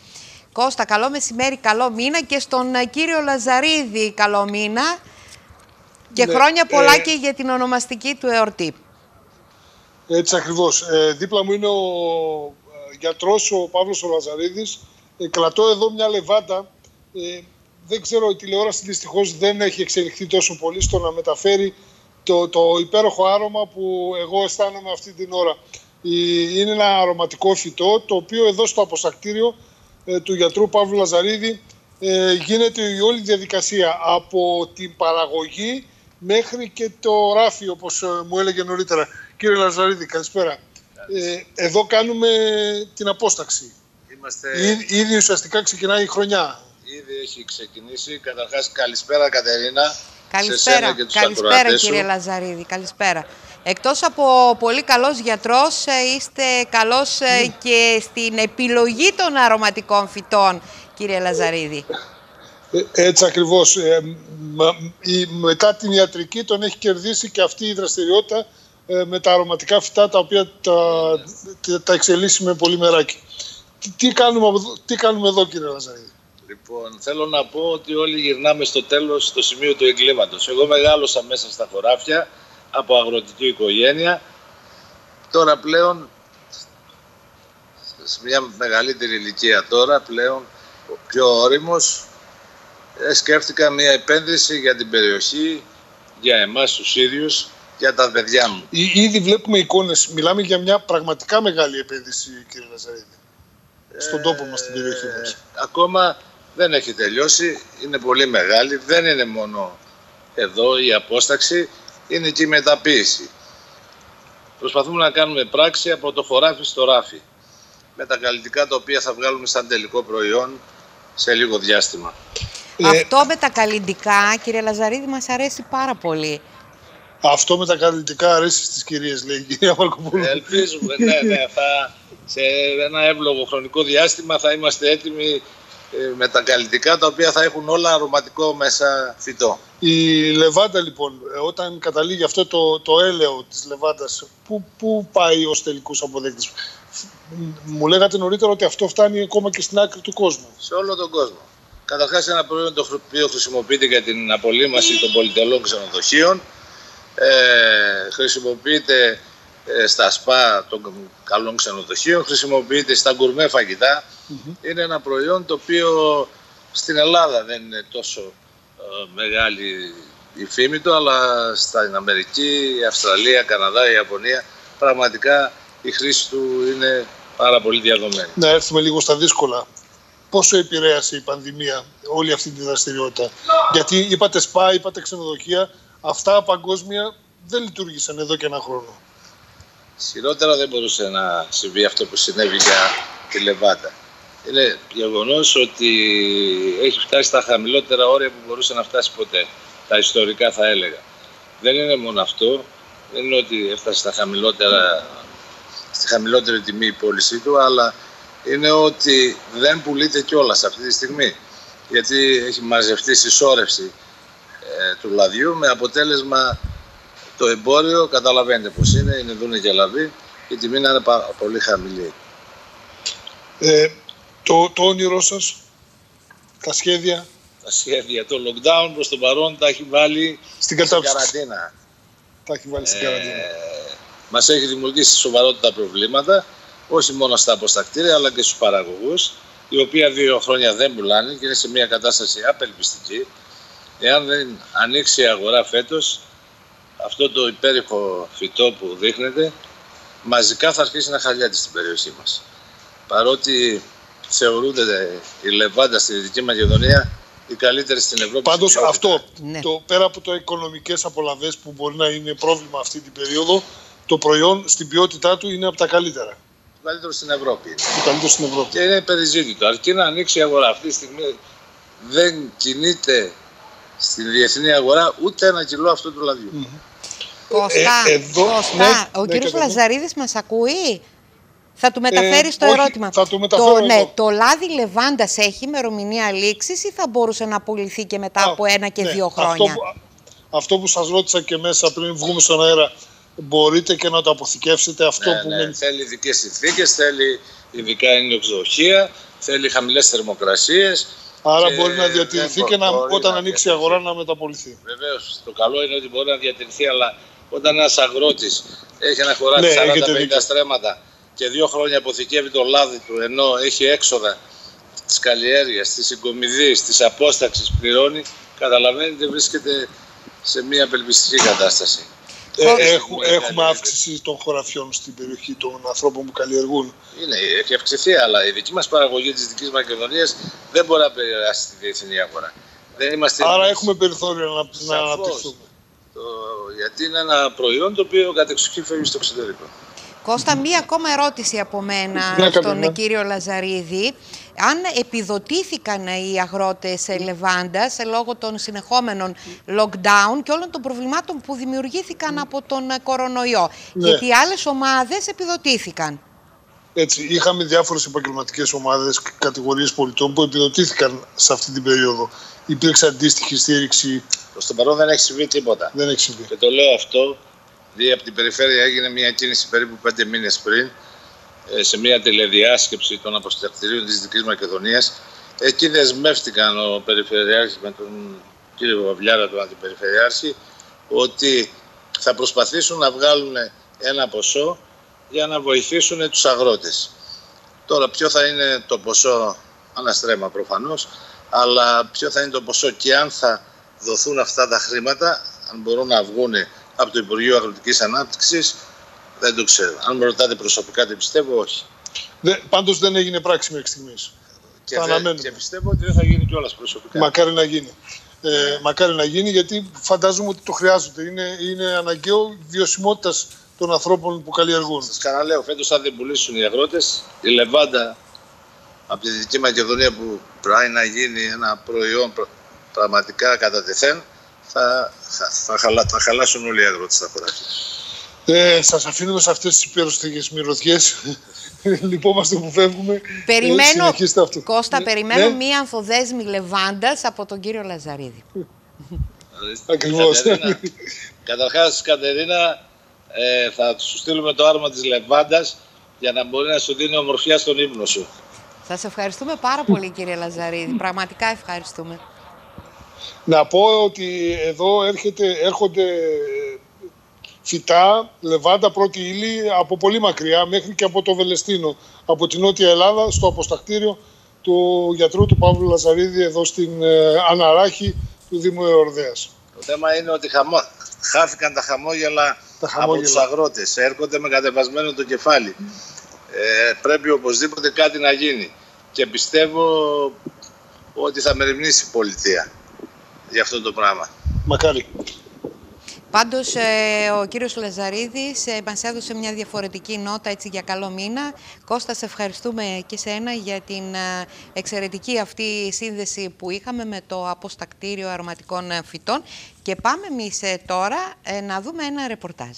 S1: Κώστα, καλό μεσημέρι, καλό μήνα και στον κύριο Λαζαρίδη καλό μήνα και χρόνια πολλά και για την ονομαστική του εορτή.
S13: Έτσι ακριβώς. Δίπλα μου είναι ο γιατρός, ο Παύλος ο Λαζαρίδης. Κρατώ εδώ μια λεβάντα. Δεν ξέρω, η τηλεόραση δυστυχώς δεν έχει εξελιχθεί τόσο πολύ στο να μεταφέρει το υπέροχο άρωμα που εγώ αισθάνομαι αυτή την ώρα. Είναι ένα αρωματικό φυτό, το οποίο εδώ στο αποστακτήριο του γιατρού Παύλου Λαζαρίδη γίνεται η όλη διαδικασία από την παραγωγή μέχρι και το ράφι, όπως μου έλεγε νωρίτερα. Κύριε Λαζαρίδη, καλησπέρα. Εδώ κάνουμε την απόσταξη. Ήδη ουσιαστικά ξεκινάει η χρονιά.
S14: Ήδη έχει ξεκινήσει. Καταρχάς, καλησπέρα Κατερίνα.
S1: Καλησπέρα, καλησπέρα κύριε Λαζαρίδη, καλησπέρα. Εκτός από πολύ καλός γιατρός, είστε καλός και στην επιλογή των αρωματικών φυτών, κύριε Λαζαρίδη.
S13: Έτσι ακριβώς. Μετά την ιατρική τον έχει κερδίσει και αυτή η δραστηριότητα με τα αρωματικά φυτά, τα οποία τα εξελίσσει με πολύ μεράκι. Τι κάνουμε εδώ, κύριε Λαζαρίδη?
S14: Λοιπόν, θέλω να πω ότι όλοι γυρνάμε στο τέλος, στο σημείο του εγκλήματος. Εγώ μεγάλωσα μέσα στα χωράφια, από αγροτική οικογένεια. Τώρα πλέον, σε μια μεγαλύτερη ηλικία τώρα, πλέον πιο όριμος, σκέφτηκα μια επένδυση για την περιοχή, για εμάς τους ίδιους, για τα παιδιά μου.
S13: Ήδη βλέπουμε εικόνες. Μιλάμε για μια πραγματικά μεγάλη επένδυση, κύριε Λαζαρίδη, στον τόπο μας, στην περιοχή μας.
S14: Ακόμα δεν έχει τελειώσει, είναι πολύ μεγάλη. Δεν είναι μόνο εδώ η απόσταξη, είναι και η μεταποίηση. Προσπαθούμε να κάνουμε πράξη από το χωράφι στο ράφι, με τα καλλιτικά τα οποία θα βγάλουμε σαν τελικό προϊόν σε λίγο διάστημα.
S1: Αυτό με τα καλλιτικά, κύριε Λαζαρίδη, μας αρέσει πάρα πολύ.
S13: Αυτό με τα καλλιτικά αρέσει στις κυρίες, λέει η κυρία Μαρκοπούλου.
S14: Ελπίζουμε, ναι, σε ένα εύλογο χρονικό διάστημα θα είμαστε έτοιμοι με τα καλλιτικά, τα οποία θα έχουν όλα αρωματικό μέσα φυτό.
S13: Η λεβάντα, λοιπόν, όταν καταλήγει αυτό το έλαιο της λεβάντας, πού πάει ως τελικούς αποδέκτες? Μου λέγατε νωρίτερα ότι αυτό φτάνει ακόμα και στην άκρη του κόσμου.
S14: Σε όλο τον κόσμο. Καταρχάς, ένα προϊόν το οποίο χρησιμοποιείται για την απολύμαση των πολυτελών ξενοδοχείων. Χρησιμοποιείται στα σπα των καλών ξενοδοχείων, χρησιμοποιείται στα γκουρμέ φαγητά. Είναι ένα προϊόν το οποίο στην Ελλάδα δεν είναι τόσο μεγάλη η φήμη του, αλλά στην Αμερική, η Αυστραλία, Καναδά, η Ιαπωνία, πραγματικά η χρήση του είναι πάρα πολύ διαδομένη.
S13: Να έρθουμε λίγο στα δύσκολα. Πόσο επηρέασε η πανδημία όλη αυτή τη δραστηριότητα? Γιατί είπατε σπα, είπατε ξενοδοχεία, αυτά παγκόσμια δεν λειτουργήσαν εδώ και ένα χρόνο.
S14: Χειρότερα δεν μπορούσε να συμβεί αυτό που συνέβη για τη λεβάντα. Είναι γεγονός ότι έχει φτάσει στα χαμηλότερα όρια που μπορούσε να φτάσει ποτέ. Τα ιστορικά θα έλεγα. Δεν είναι μόνο αυτό. Δεν είναι ότι έφτασε στη χαμηλότερη τιμή η πώλησή του, αλλά είναι ότι δεν πουλείται κιόλας αυτή τη στιγμή. Γιατί έχει μαζευτεί συσσόρευση του λαδιού, με αποτέλεσμα το εμπόριο, καταλαβαίνετε πως είναι δούνε και λαβή, η τιμή είναι πολύ χαμηλή.
S13: Το όνειρό σας, τα σχέδια?
S14: Τα σχέδια, το lockdown προς το παρόν τα έχει βάλει στην καραντίνα.
S13: Τα έχει βάλει στην καραντίνα.
S14: Μας έχει δημιουργήσει σοβαρότητα προβλήματα, όχι μόνο στα αποστακτήρια αλλά και στους παραγωγούς, οι οποίοι 2 χρόνια δεν πουλάνε και είναι σε μια κατάσταση απελπιστική. Εάν δεν ανοίξει η αγορά φέτος, αυτό το υπέροχο φυτό που δείχνετε μαζικά θα αρχίσει να χαλιάται στην περιοχή μας. Παρότι θεωρούνται η λεβάντα στη Δυτική Μακεδονία οι καλύτερες στην Ευρώπη.
S13: Πάντως αυτό, πέρα από το οικονομικές απολαβές που μπορεί να είναι πρόβλημα αυτή την περίοδο, το προϊόν στην ποιότητά του είναι από τα καλύτερα.
S14: Το καλύτερο στην Ευρώπη.
S13: Το καλύτερο στην Ευρώπη.
S14: Και είναι περιζήτητο. Αρκεί να ανοίξει η αγορά. Αυτή τη στιγμή δεν κινείται στην διεθνή αγορά ούτε 1 κιλό αυτού του λαδιού.
S1: Κώστα, ο κύριος Λαζαρίδης μας ακούει? Θα του μεταφέρει το ερώτημα.
S13: Θα του μεταφέρω
S1: το λάδι λεβάντας έχει ημερομηνία λήξης ή θα μπορούσε να πουληθεί και μετά από 1 και 2 χρόνια?
S13: Αυτό που σας ρώτησα και μέσα πριν βγούμε στον αέρα, μπορείτε και να το αποθηκεύσετε αυτό που...
S14: Θέλει ειδικές συνθήκες, θέλει ειδικά ενοιοξδοχεία, θέλει χαμηλές θερμοκρασίες.
S13: Άρα μπορεί να διατηρηθεί και όταν ανοίξει η αγορά να μεταπολυθεί.
S14: Βεβαίως. Το καλό είναι ότι μπορεί να διατηρηθεί, αλλά όταν ένας αγρότης έχει ένα χωράφι 40-50 στρέμματα και 2 χρόνια αποθηκεύει το λάδι του, ενώ έχει έξοδα της καλλιέργειας, της συγκομιδής, της απόσταξης, πληρώνει, καταλαβαίνετε, βρίσκεται σε μια απελπιστική κατάσταση.
S13: Έχουμε αύξηση των χωραφιών στην περιοχή των ανθρώπων που καλλιεργούν.
S14: Έχει αυξηθεί, αλλά η δική μας παραγωγή της Δυτικής Μακεδονίας δεν μπορεί να περάσει στη διεθνή αγορά.
S13: Άρα έχουμε περιθώριο να αναπτυχθούμε.
S14: Γιατί είναι ένα προϊόν το οποίο κατεξοχήν φεύγει στο εξωτερικό.
S1: Κώστα, μία ακόμα ερώτηση από μένα στον κύριο Λαζαρίδη. Αν επιδοτήθηκαν οι αγρότες Λεβάντας λόγω των συνεχόμενων lockdown και όλων των προβλημάτων που δημιουργήθηκαν από τον κορονοϊό. Ναι. Γιατί οι άλλες ομάδες επιδοτήθηκαν.
S13: Έτσι, είχαμε διάφορες επαγγελματικές ομάδες, κατηγορίες πολιτών που επιδοτήθηκαν σε αυτή την περίοδο. Υπήρξε αντίστοιχη στήριξη.
S14: Προς το παρόν δεν έχει συμβεί τίποτα.
S13: Δεν έχει συμβεί.
S14: Και το λέω αυτό, διότι από την περιφέρεια έγινε μια κίνηση περίπου 5 μήνες πριν, σε μια τηλεδιάσκεψη των αποστακτηρίων της Δυτικής Μακεδονίας. Εκεί δεσμεύτηκαν ο Περιφερειάρχης με τον κύριο Βαβλιάρα, τον Αντιπεριφερειάρχη, ότι θα προσπαθήσουν να βγάλουν ένα ποσό για να βοηθήσουν τους αγρότες. Τώρα ποιο θα είναι το ποσό, αναστρέμα προφανώς, αλλά ποιο θα είναι το ποσό και αν θα δοθούν αυτά τα χρήματα, αν μπορούν να βγουν από το Υπουργείο Αγροτικής Ανάπτυξης, δεν το ξέρω. Αν με ρωτάτε προσωπικά, δεν πιστεύω, όχι.
S13: Πάντως δεν έγινε πράξη μέχρι στιγμής.
S14: Και πιστεύω ότι δεν θα γίνει κιόλας προσωπικά.
S13: Μακάρι να γίνει. Μακάρι να γίνει, γιατί φαντάζομαι ότι το χρειάζονται. Είναι αναγκαίο βιωσιμότητας των ανθρώπων που καλλιεργούν.
S14: Σας ξαναλέω, φέτος αν δεν πουλήσουν οι αγρότες, η Λεβάντα από τη Δυτική Μακεδονία που πρέπει να γίνει ένα προϊόν πραγματικά κατά τεθέν, θα χαλάσουν όλοι οι αγρότες στα χωράφια.
S13: Σας αφήνουμε σε αυτές τις υπέροχες μυρωδιές. Λυπόμαστε που φεύγουμε.
S1: Περιμένω, Κώστα, περιμένω μία ανθοδέσμη Λεβάντας από τον κύριο Λαζαρίδη.
S13: Ακριβώς.
S14: Καταρχάς, Κατερίνα, θα σου στείλουμε το άρμα της Λεβάντας για να μπορεί να σου δίνει ομορφιά στον ύπνο σου.
S1: Σας ευχαριστούμε πάρα πολύ, κύριε Λαζαρίδη. Πραγματικά ευχαριστούμε.
S13: Να πω ότι εδώ έρχονται φυτά, Λεβάντα, πρώτη ύλη από πολύ μακριά, μέχρι και από το Βελεστίνο, από την Νότια Ελλάδα, στο αποστακτήριο του γιατρού του Παύλου Λαζαρίδη, εδώ στην Αναράχη του Δήμου Εορδέας.
S14: Το θέμα είναι ότι χάθηκαν τα χαμόγελα από τους αγρότες. Έρχονται με κατεβασμένο το κεφάλι. Πρέπει οπωσδήποτε κάτι να γίνει. Και πιστεύω ότι θα μεριμνήσει η πολιτεία για αυτό το πράγμα.
S13: Μακάρι.
S1: Πάντως, ο κύριος Λαζαρίδης μας έδωσε μια διαφορετική νότα έτσι για καλό μήνα. Κώστα, σε ευχαριστούμε και σένα για την εξαιρετική αυτή σύνδεση που είχαμε με το αποστακτήριο αρωματικών φυτών. Και πάμε εμείς τώρα να δούμε ένα ρεπορτάζ.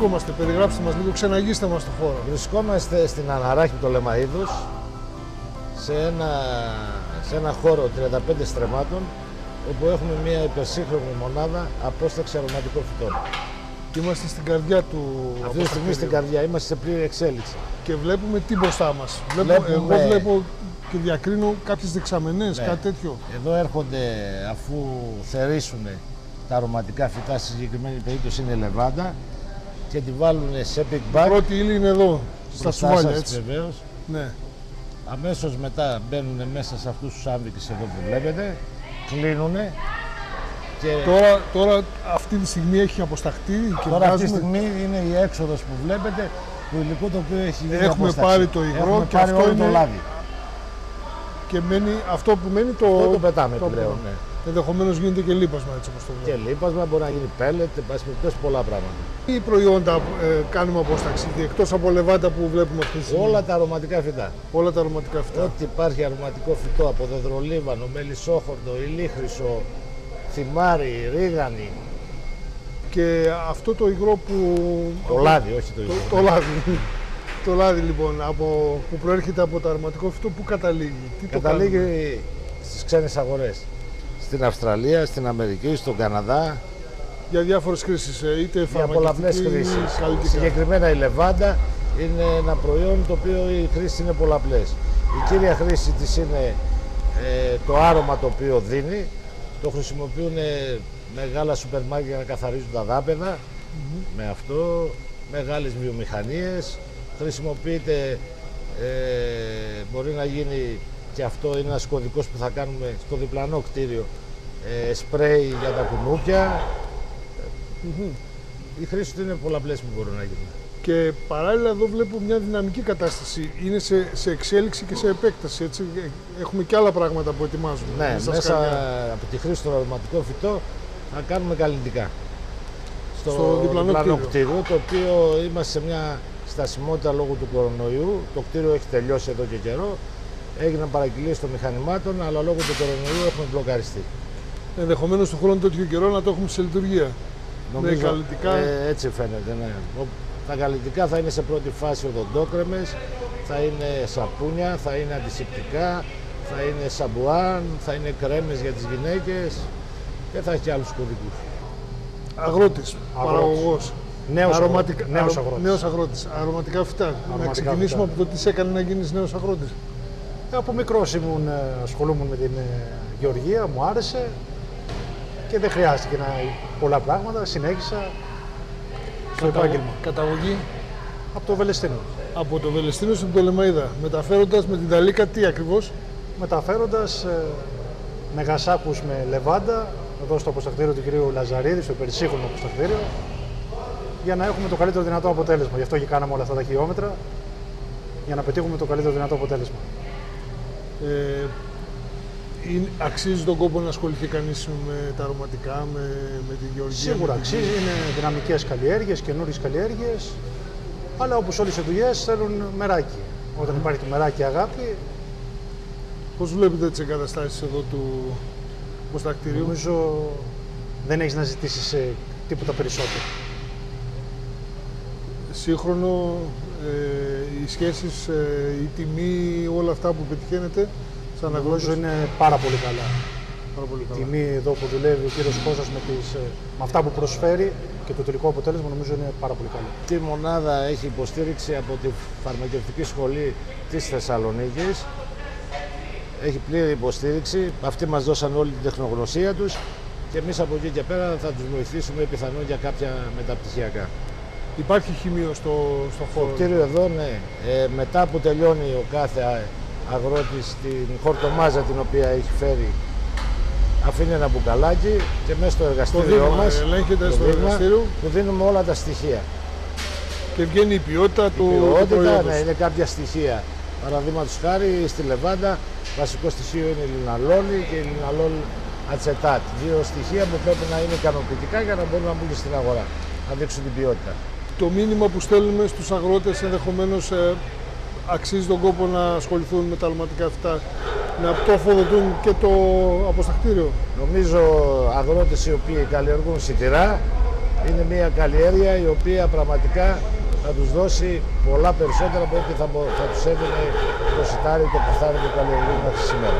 S13: βρισκόμαστε, περιγράψτε μας λίγο, ξεναγήστε μας το χώρο.
S15: Βρισκόμαστε στην Αναράχη του Λεμαΐδους, σε ένα χώρο 35 στρεμμάτων, όπου έχουμε μια υπερσύγχρονη μονάδα απόσταξη αρωματικών φυτών.
S13: Είμαστε στην καρδιά του.
S15: Αυτή τη στιγμή στην καρδιά, είμαστε σε πλήρη εξέλιξη.
S13: Και βλέπουμε τι μπροστά μας. Εγώ βλέπω και διακρίνω κάποιες δεξαμενές, κάτι τέτοιο.
S15: Εδώ έρχονται, αφού θερήσουν τα αρωματικά φυτά, στη συγκεκριμένη περίπτωση είναι λεβάντα, και τη βάλουν σε big bag.
S13: Η πρώτη ύλη είναι εδώ, στα σουβάλια, έτσι.
S15: Βεβαίως.
S13: Ναι.
S15: Αμέσως μετά μπαίνουν μέσα σε αυτούς τους άμβικες εδώ που βλέπετε, κλείνουνε. Και...
S13: Τώρα αυτή τη στιγμή έχει αποσταχτεί και
S15: τώρα αυτή τη στιγμή είναι η έξοδος που βλέπετε, το υλικό το οποίο έχει γίνει
S13: έχουμε πάρει το υγρό και αυτό είναι
S15: το λάδι.
S13: Και μένει, αυτό που μένει το
S15: πετάμε πλέον. Ναι.
S13: Ενδεχομένως γίνεται και λίπασμα, έτσι όπως το βλέπω.
S15: Και λίπασμα, μπορεί να γίνει πέλετ, πολλά πράγματα.
S13: Τι προϊόντα κάνουμε απόσταξη, εκτός από λεβάντα που βλέπουμε αυτή τη στιγμή?
S15: Όλα τα αρωματικά φυτά.
S13: Όλα τα αρωματικά φυτά.
S15: Ό,τι υπάρχει αρωματικό φυτό, από δεδρολίβανο, μελισσόχορτο, ηλίχρυσο, θυμάρι, ρίγανη.
S13: Και αυτό το υγρό που...
S15: Το λάδι, όχι το υγρό.
S13: Το λάδι. Το λάδι λοιπόν, που προέρχεται από το αρωματικό φυτό, πού καταλήγει?
S15: Καταλήγει στις ξένες αγορές. Στην Αυστραλία, στην Αμερική, στον Καναδά.
S13: Για διάφορες χρήσεις, είτε
S15: για πολλαπλές χρήσεις. Συγκεκριμένα η λεβάντα είναι ένα προϊόν το οποίο οι χρήσεις είναι πολλαπλές. Η κύρια χρήση της είναι το άρωμα το οποίο δίνει. Το χρησιμοποιούν μεγάλα σούπερ μάρκετ για να καθαρίζουν τα δάπεδα. Με αυτό, μεγάλες βιομηχανίες. Χρησιμοποιείται, μπορεί να γίνει, και αυτό είναι ένας κωδικός που θα κάνουμε στο διπλανό κτίριο, σπρέι για τα κουνούπια. Οι χρήσεις του είναι πολλαπλές που μπορούν να γίνουν.
S13: Και παράλληλα εδώ βλέπω μια δυναμική κατάσταση. Είναι σε εξέλιξη και σε επέκταση, έτσι. Έχουμε και άλλα πράγματα που ετοιμάζουμε.
S15: Ναι, μέσα από τη χρήση των αρωματικών φυτών θα κάνουμε καλλιτικά. Στο διπλανό κτίριο, το οποίο είμαστε σε μια στασιμότητα λόγω του κορονοϊού. Το κτίριο έχει τελειώσει εδώ και καιρό. Έγιναν παραγγελίες των μηχανημάτων, αλλά λόγω του κορονοϊού έχουμε μπλοκαριστεί.
S13: Ενδεχομένως του χρόνου τέτοιο καιρό να το έχουμε σε λειτουργία.
S15: Νομίζω,
S13: με καλλιτικά.
S15: Έτσι φαίνεται, ναι. Τα καλλιτικά θα είναι σε πρώτη φάση οδοντόκρεμες, θα είναι σαπούνια, θα είναι αντισηπτικά, θα είναι σαμπουάν, θα είναι κρέμες για τις γυναίκες και θα έχει και άλλους κωδικούς.
S13: Αγρότης, παραγωγός.
S15: Νέος
S13: αγρότης. Αρωματικά φυτά. Να ξεκινήσουμε από το τι σε έκανε να γίνεις νέος αγρότης.
S16: Από μικρός ασχολούμουν με την γεωργία, μου άρεσε και δεν χρειάστηκε πολλά πράγματα. Συνέχισα στο επάγγελμα.
S13: Καταγωγή?
S16: Από το Βελεστίνο.
S13: Από το Βελεστίνο στην Πτολεμαΐδα. Μεταφέροντας με την Ταλίκα τι ακριβώς?
S16: Μεταφέροντας μεγασάκους με λεβάντα εδώ στο αποστακτήριο του κυρίου Λαζαρίδη, στο υπερσύγχρονο αποστακτήριο, για να έχουμε το καλύτερο δυνατό αποτέλεσμα. Γι' αυτό και κάναμε όλα αυτά τα χιλιόμετρα, για να πετύχουμε το καλύτερο δυνατό αποτέλεσμα.
S13: Αξίζει τον κόπο να ασχοληθεί κανείς με τα αρωματικά, με τη γεωργία?
S16: Σίγουρα αξίζει, είναι δυναμικές καλλιέργειες, καινούριες καλλιέργειες, αλλά όπως όλες οι δουλειές θέλουν μεράκι. Όταν υπάρχει το μεράκι αγάπη.
S13: Πώς βλέπετε τις εγκαταστάσεις εδώ του αποστακτηρίου?
S16: Νομίζω δεν έχεις να ζητήσεις τίποτα περισσότερο.
S13: Σύγχρονο, οι σχέσεις, η τιμή, όλα αυτά που πετυχαίνετε σαν αγρότης?
S16: Νομίζω είναι πάρα πολύ καλά. Η τιμή εδώ που δουλεύει ο κύριος Κώστας με αυτά που προσφέρει και το τελικό αποτέλεσμα νομίζω είναι πάρα πολύ καλό.
S15: Τη μονάδα έχει υποστήριξη από τη φαρμακευτική σχολή της Θεσσαλονίκης. Έχει πλήρη υποστήριξη. Αυτοί μας δώσαν όλη την τεχνογνωσία τους και εμείς από εκεί και πέρα θα τους βοηθήσουμε πιθανόν για κάποια μεταπτυχιακά.
S13: Υπάρχει χημείο στο χώρο?
S15: Στο κτίριο εδώ, ναι. Μετά που τελειώνει ο κάθε αγρότης την χορτομάζα την οποία έχει φέρει, αφήνει ένα μπουκαλάκι και μέσα στο εργαστήριό μας του δίνουμε όλα τα στοιχεία.
S13: Και βγαίνει η ποιότητα του
S15: προϊόντος. Ναι, είναι κάποια στοιχεία. Παραδείγματος χάρη στη λεβάντα, βασικό στοιχείο είναι η λιναλόλη και η λιναλόλ ατσετάτ. Δύο στοιχεία που πρέπει να είναι ικανοποιητικά για να μπορούν να μπουν και στην αγορά, να δείξουν την ποιότητα.
S13: Το μήνυμα που στέλνουμε στους αγρότες ενδεχομένως αξίζει τον κόπο να ασχοληθούν με τα αρωματικά αυτά, να τροφοδοτούν και το αποστακτήριο?
S15: Νομίζω αγρότες οι οποίοι καλλιεργούν σιτηρά είναι μια καλλιέργεια η οποία πραγματικά θα τους δώσει πολλά περισσότερα από ό,τι θα τους έδινε το σιτάρι, το κουστάρι που καλλιεργούν μέχρι σήμερα.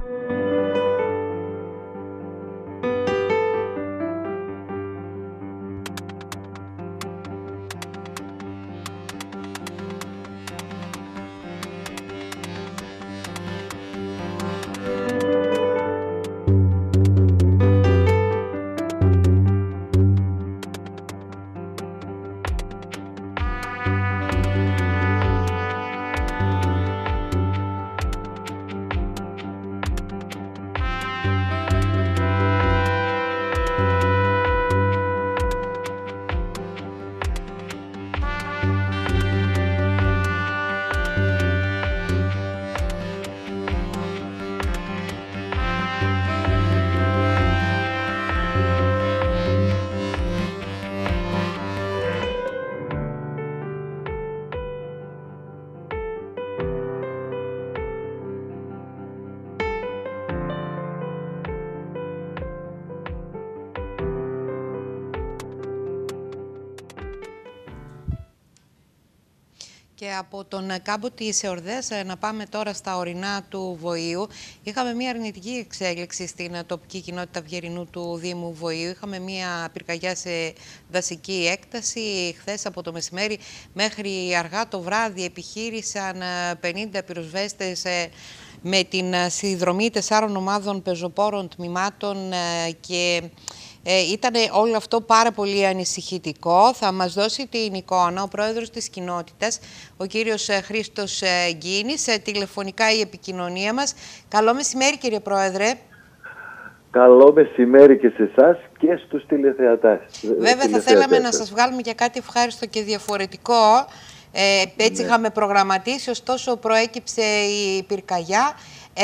S1: Και από τον κάμπο της Εορδές να πάμε τώρα στα ορεινά του Βοήου. Είχαμε μια αρνητική εξέλιξη στην τοπική κοινότητα Αυγερινού του Δήμου Βοήου. Είχαμε μια πυρκαγιά σε δασική έκταση. Χθες από το μεσημέρι μέχρι αργά το βράδυ επιχείρησαν 50 πυροσβέστες με την συνδρομή 4 ομάδων πεζοπόρων τμήματων και ήταν όλο αυτό πάρα πολύ ανησυχητικό. Θα μας δώσει την εικόνα ο πρόεδρος της κοινότητας, ο κύριος Χρήστος Γκίνης, τηλεφωνικά η επικοινωνία μας. Καλό μεσημέρι, κύριε Πρόεδρε.
S17: Καλό μεσημέρι και σε εσάς και στους τηλεθεατές.
S1: Βέβαια θα θέλαμε να σας βγάλουμε για κάτι ευχάριστο και διαφορετικό. Έτσι είχαμε προγραμματίσει, ωστόσο προέκυψε η πυρκαγιά.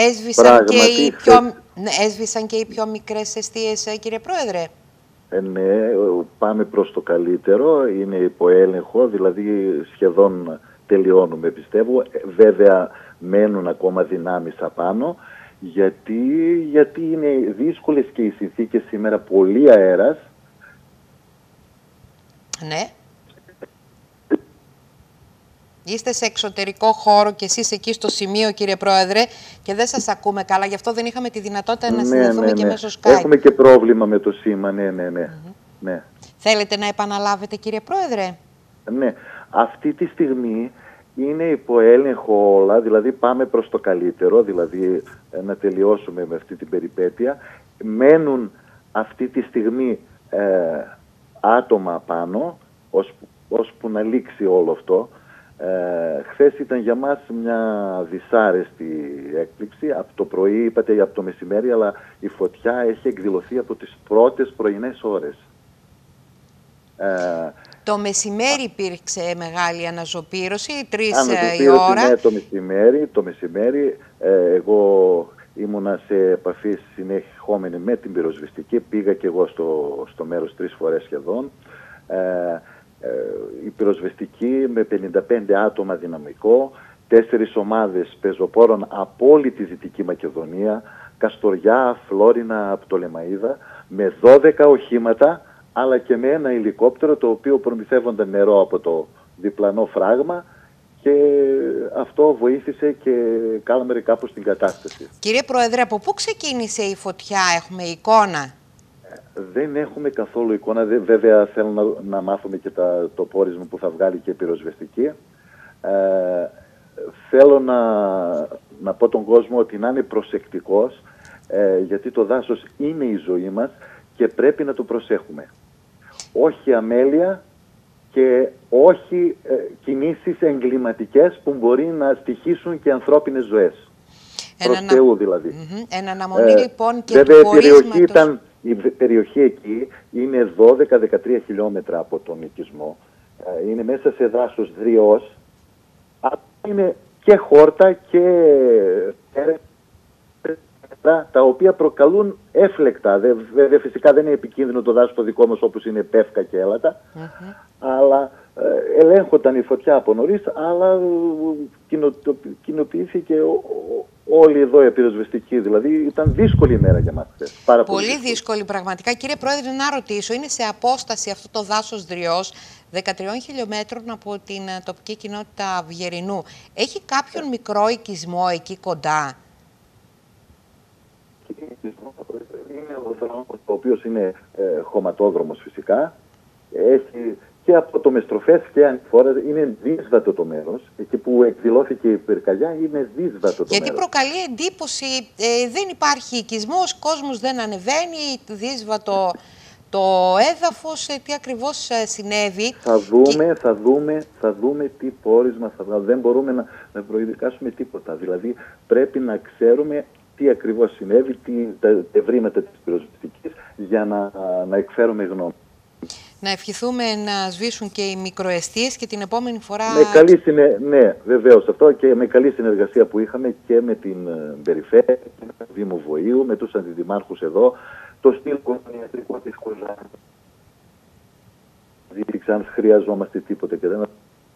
S1: Έσβησαν και οι πιο μικρές εστίες, κύριε Πρόεδρε.
S17: Ναι, πάμε προς το καλύτερο, είναι υπό έλεγχο, δηλαδή σχεδόν τελειώνουμε πιστεύω. Βέβαια μένουν ακόμα δυνάμεις απάνω, γιατί είναι δύσκολες και οι συνθήκες σήμερα, πολύ αέρας.
S1: Ναι. Είστε σε εξωτερικό χώρο και εσείς εκεί στο σημείο, κύριε Πρόεδρε, και δεν σας ακούμε καλά. Γι' αυτό δεν είχαμε τη δυνατότητα να συνδεθούμε και μέσω Skype.
S17: Έχουμε και πρόβλημα με το σήμα, ναι.
S1: Θέλετε να επαναλάβετε, κύριε Πρόεδρε?
S17: Ναι. Αυτή τη στιγμή είναι υπό έλεγχο όλα, δηλαδή πάμε προς το καλύτερο, δηλαδή να τελειώσουμε με αυτή την περιπέτεια. Μένουν αυτή τη στιγμή άτομα πάνω, ώσπου να λήξει όλο αυτό. Χθες ήταν για μας μια δυσάρεστη έκπληξη. Από το πρωί, είπατε από το μεσημέρι, αλλά η φωτιά έχει εκδηλωθεί από τις πρώτες πρωινές ώρες.
S1: Το μεσημέρι υπήρξε μεγάλη αναζωπήρωση, 3 η ώρα.
S17: Ναι, το μεσημέρι. Εγώ ήμουνα σε επαφή συνεχόμενη με την πυροσβεστική. Πήγα και εγώ στο μέρος 3 φορές σχεδόν. Η πυροσβεστική με 55 άτομα δυναμικό, 4 ομάδες πεζοπόρων από όλη τη Δυτική Μακεδονία, Καστοριά, Φλόρινα, Πτολεμαΐδα, με 12 οχήματα, αλλά και με ένα ελικόπτερο το οποίο προμηθεύονταν νερό από το διπλανό φράγμα, και αυτό βοήθησε και κάλαμε κάπως την κατάσταση.
S1: Κύριε Πρόεδρε, από πού ξεκίνησε η φωτιά, έχουμε εικόνα?
S17: Δεν έχουμε καθόλου εικόνα. Βέβαια θέλω να μάθουμε και το πόρισμα που θα βγάλει και η πυροσβεστική. Θέλω να πω τον κόσμο ότι να είναι προσεκτικός, γιατί το δάσος είναι η ζωή μας και πρέπει να το προσέχουμε. Όχι αμέλεια και όχι κινήσεις εγκληματικές που μπορεί να στοιχήσουν και ανθρώπινες ζωές. Προς Θεού δηλαδή.
S1: Εν αναμονή λοιπόν και
S17: βέβαια,
S1: του πορίσματος.
S17: Η περιοχή εκεί είναι 12-13 χιλιόμετρα από τον οικισμό. Είναι μέσα σε δάσος δριός. Είναι και χόρτα και τα οποία προκαλούν έφλεκτα. Βέβαια φυσικά δεν είναι επικίνδυνο το δάσος το δικό μας όπως είναι πεύκα και έλατα. Αλλά ελέγχονταν η φωτιά από νωρίς, αλλά κοινοποιήθηκε όλοι εδώ οι πυροσβεστικοί. Δηλαδή ήταν δύσκολη ημέρα για μας χθες.
S1: Πολύ δύσκολη πραγματικά. Κύριε Πρόεδρε, να ρωτήσω, είναι σε απόσταση αυτό το δάσος Δριός 13 χιλιόμετρων από την τοπική κοινότητα Αυγερινού. Έχει κάποιον μικρό οικισμό εκεί κοντά?
S17: Είναι ο δρόμος, ο οποίος είναι χωματόδρομος φυσικά. Έχει και από το Μεστροφές και ανηφόρα, είναι δύσβατο το μέρος. Εκεί που εκδηλώθηκε η πυρκαγιά είναι δύσβατο το μέρος.
S1: Γιατί προκαλεί εντύπωση, δεν υπάρχει οικισμός, κόσμος δεν ανεβαίνει, δύσβατο το έδαφος, τι ακριβώς συνέβη.
S17: Θα δούμε τι πόρισμα θα βγάλει. Δεν μπορούμε να προειδικάσουμε τίποτα. Δηλαδή πρέπει να ξέρουμε τι ακριβώς συνέβη, τα ευρήματα της πυροσβεστικής για να εκφέρουμε γνώμη.
S1: Να ευχηθούμε να σβήσουν και οι μικροαιστείες και την επόμενη φορά...
S17: Ναι, βεβαίως αυτό, και με καλή συνεργασία που είχαμε και με την Περιφέρεια, με το Δήμο Βοήου, με τους αντιδημάρχους εδώ, το στυλ ιατρικό της Κοζάνης. Δείξα αν χρειαζόμαστε τίποτε και δεν...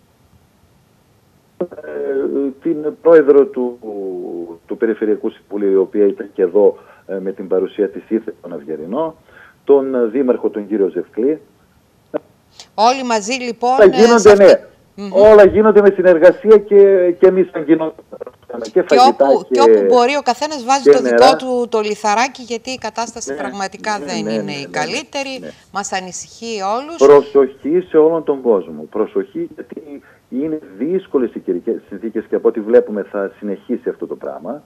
S17: την πρόεδρο του Περιφερειακού Συμβουλίου, η οποία ήταν και εδώ με την παρουσία της, ήρθε τον Αυγερινό, τον δήμαρχο τον κύριο Ζευκλή.
S1: Όλοι μαζί λοιπόν...
S17: Όλα γίνονται με συνεργασία και εμείς θα γίνονται.
S1: Και όπου μπορεί ο καθένας βάζει το δικό του το λιθαράκι, γιατί η κατάσταση πραγματικά δεν είναι η καλύτερη. Μας ανησυχεί όλους.
S17: Προσοχή σε όλον τον κόσμο. Προσοχή, γιατί είναι δύσκολες οι καιρικές συνθήκες και από ό,τι βλέπουμε θα συνεχίσει αυτό το πράγμα.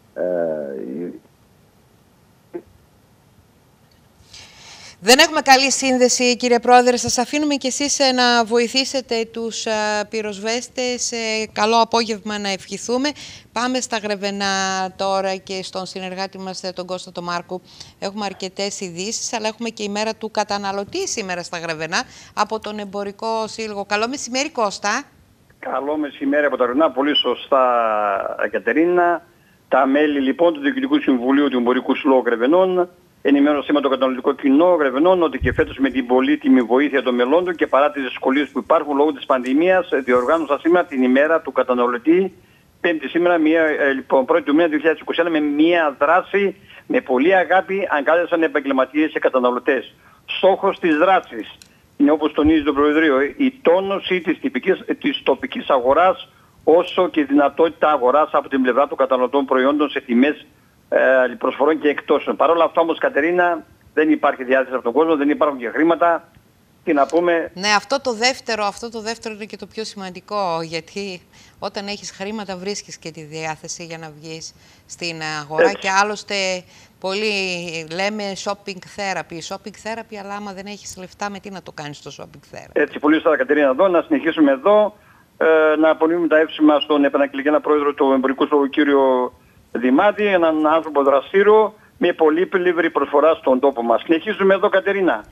S1: Δεν έχουμε καλή σύνδεση, κύριε Πρόεδρε. Σας αφήνουμε και εσείς να βοηθήσετε τους πυροσβέστες. Καλό απόγευμα να ευχηθούμε. Πάμε στα Γρεβενά τώρα και στον συνεργάτη μας, τον Κώστα τον Μάρκο. Έχουμε αρκετές ειδήσεις, αλλά έχουμε και η μέρα του καταναλωτή σήμερα στα Γρεβενά από τον Εμπορικό Σύλλογο. Καλό μεσημέρι, Κώστα.
S18: Καλό μεσημέρι από τα Γρεβενά. Πολύ σωστά, Κατερίνα. Τα μέλη λοιπόν του Διοικητικού Συμβουλίου του Εμπορικού Συλλόγου Γρεβενών ενημέρωσε σήμερα το καταναλωτικό κοινό Γρεβενών ότι και φέτος με την πολύτιμη βοήθεια των μελών του και παρά τις δυσκολίες που υπάρχουν λόγω της πανδημίας, διοργάνωσαν σήμερα την ημέρα του καταναλωτή, Πέμπτη σήμερα, λοιπόν, 1η του μήνα 2021, με μια δράση με πολύ αγάπη αγκάλιασαν επαγγελματίες και καταναλωτές. Στόχος της δράσης είναι, όπως τονίζει το Προεδρείο, η τόνωση της τοπικής αγοράς, όσο και η δυνατότητα αγοράς από την πλευρά των καταναλωτών προϊόντων σε τιμές προσφορών και εκτόσεων. Παρ' όλα αυτά όμως, Κατερίνα, δεν υπάρχει διάθεση από τον κόσμο, δεν υπάρχουν και χρήματα. Τι να πούμε...
S1: Ναι, αυτό το δεύτερο είναι και το πιο σημαντικό, γιατί όταν έχεις χρήματα βρίσκεις και τη διάθεση για να βγεις στην αγορά. Έτσι. Και άλλωστε πολλοί λέμε shopping therapy, αλλά άμα δεν έχεις λεφτά, με τι να το κάνεις το shopping therapy.
S18: Έτσι, πολύ σωστά, Κατερίνα, εδώ να συνεχίσουμε εδώ, να απονείμουμε τα εύσημα στον επανακλικένα πρόεδρο του Εμπορικού Συλλόγου, κύριο Δημάτη, έναν άνθρωπο δραστήριο με πολύ πλήρη προσφορά στον τόπο μας. Συνεχίζουμε εδώ, Κατερίνα.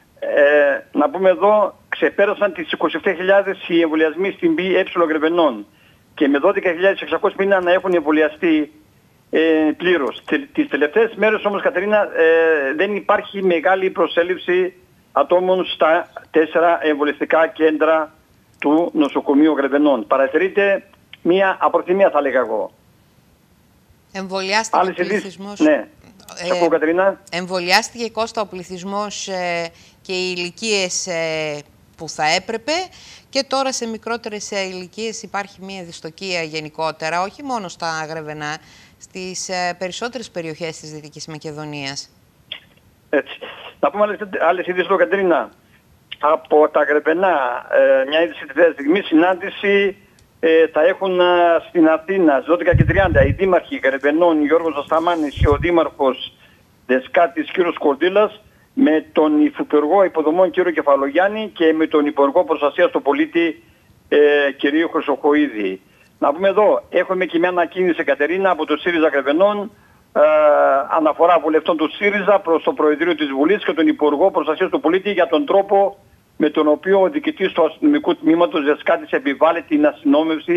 S18: Να πούμε εδώ, ξεπέρασαν τις 27.000 οι εμβολιασμοί στην ΠΕ Γρεβενών και με 12.600 μήνα να έχουν εμβολιαστεί πλήρως. Τις τελευταίες μέρες όμως, Κατερίνα, δεν υπάρχει μεγάλη προσέλευση ατόμων στα 4 εμβολιαστικά κέντρα του νοσοκομείου Γρεβενών. Παρατηρείται μία απροθυμία, θα λέγα εγώ.
S1: Εμβολιάστηκε ο πληθυσμός.
S18: Ναι. Κατερίνα.
S1: Εμβολιάστηκε, Κώστα, ο πληθυσμός και οι ηλικίες που θα έπρεπε, και τώρα σε μικρότερες ηλικίες υπάρχει μια δυστοκία γενικότερα, όχι μόνο στα Γρεβενά, στις περισσότερες περιοχές της Δυτικής Μακεδονίας.
S18: Έτσι. Να πούμε άλλες ειδήσεις, Κατερίνα. Από τα Γρεβενά, μια είδηση τη στιγμή, συνάντηση θα έχουν στην Αθήνα στις 12:30 οι δήμαρχοι Γρεβενών Γιώργος Ασταμάνης και ο δήμαρχος Δεσκάτης κ. Κορδίλας με τον Υφυπουργό Υποδομών κ. Κεφαλογιάννη και με τον Υπουργό Προστασίας του Πολίτη κ. Χρυσοχοΐδη. Να πούμε εδώ, έχουμε και μια ανακοίνηση, Κατερίνα, από το ΣΥΡΙΖΑ Γρεβενών, αναφορά βουλευτών του ΣΥΡΙΖΑ προς το Προεδρείο της Βουλής και τον Υπουργό Προστασίας του Πολίτη για τον τρόπο με τον οποίο ο διοικητής του αστυνομικού τμήματος Δεσκάτης επιβάλλει την αστυνόμευση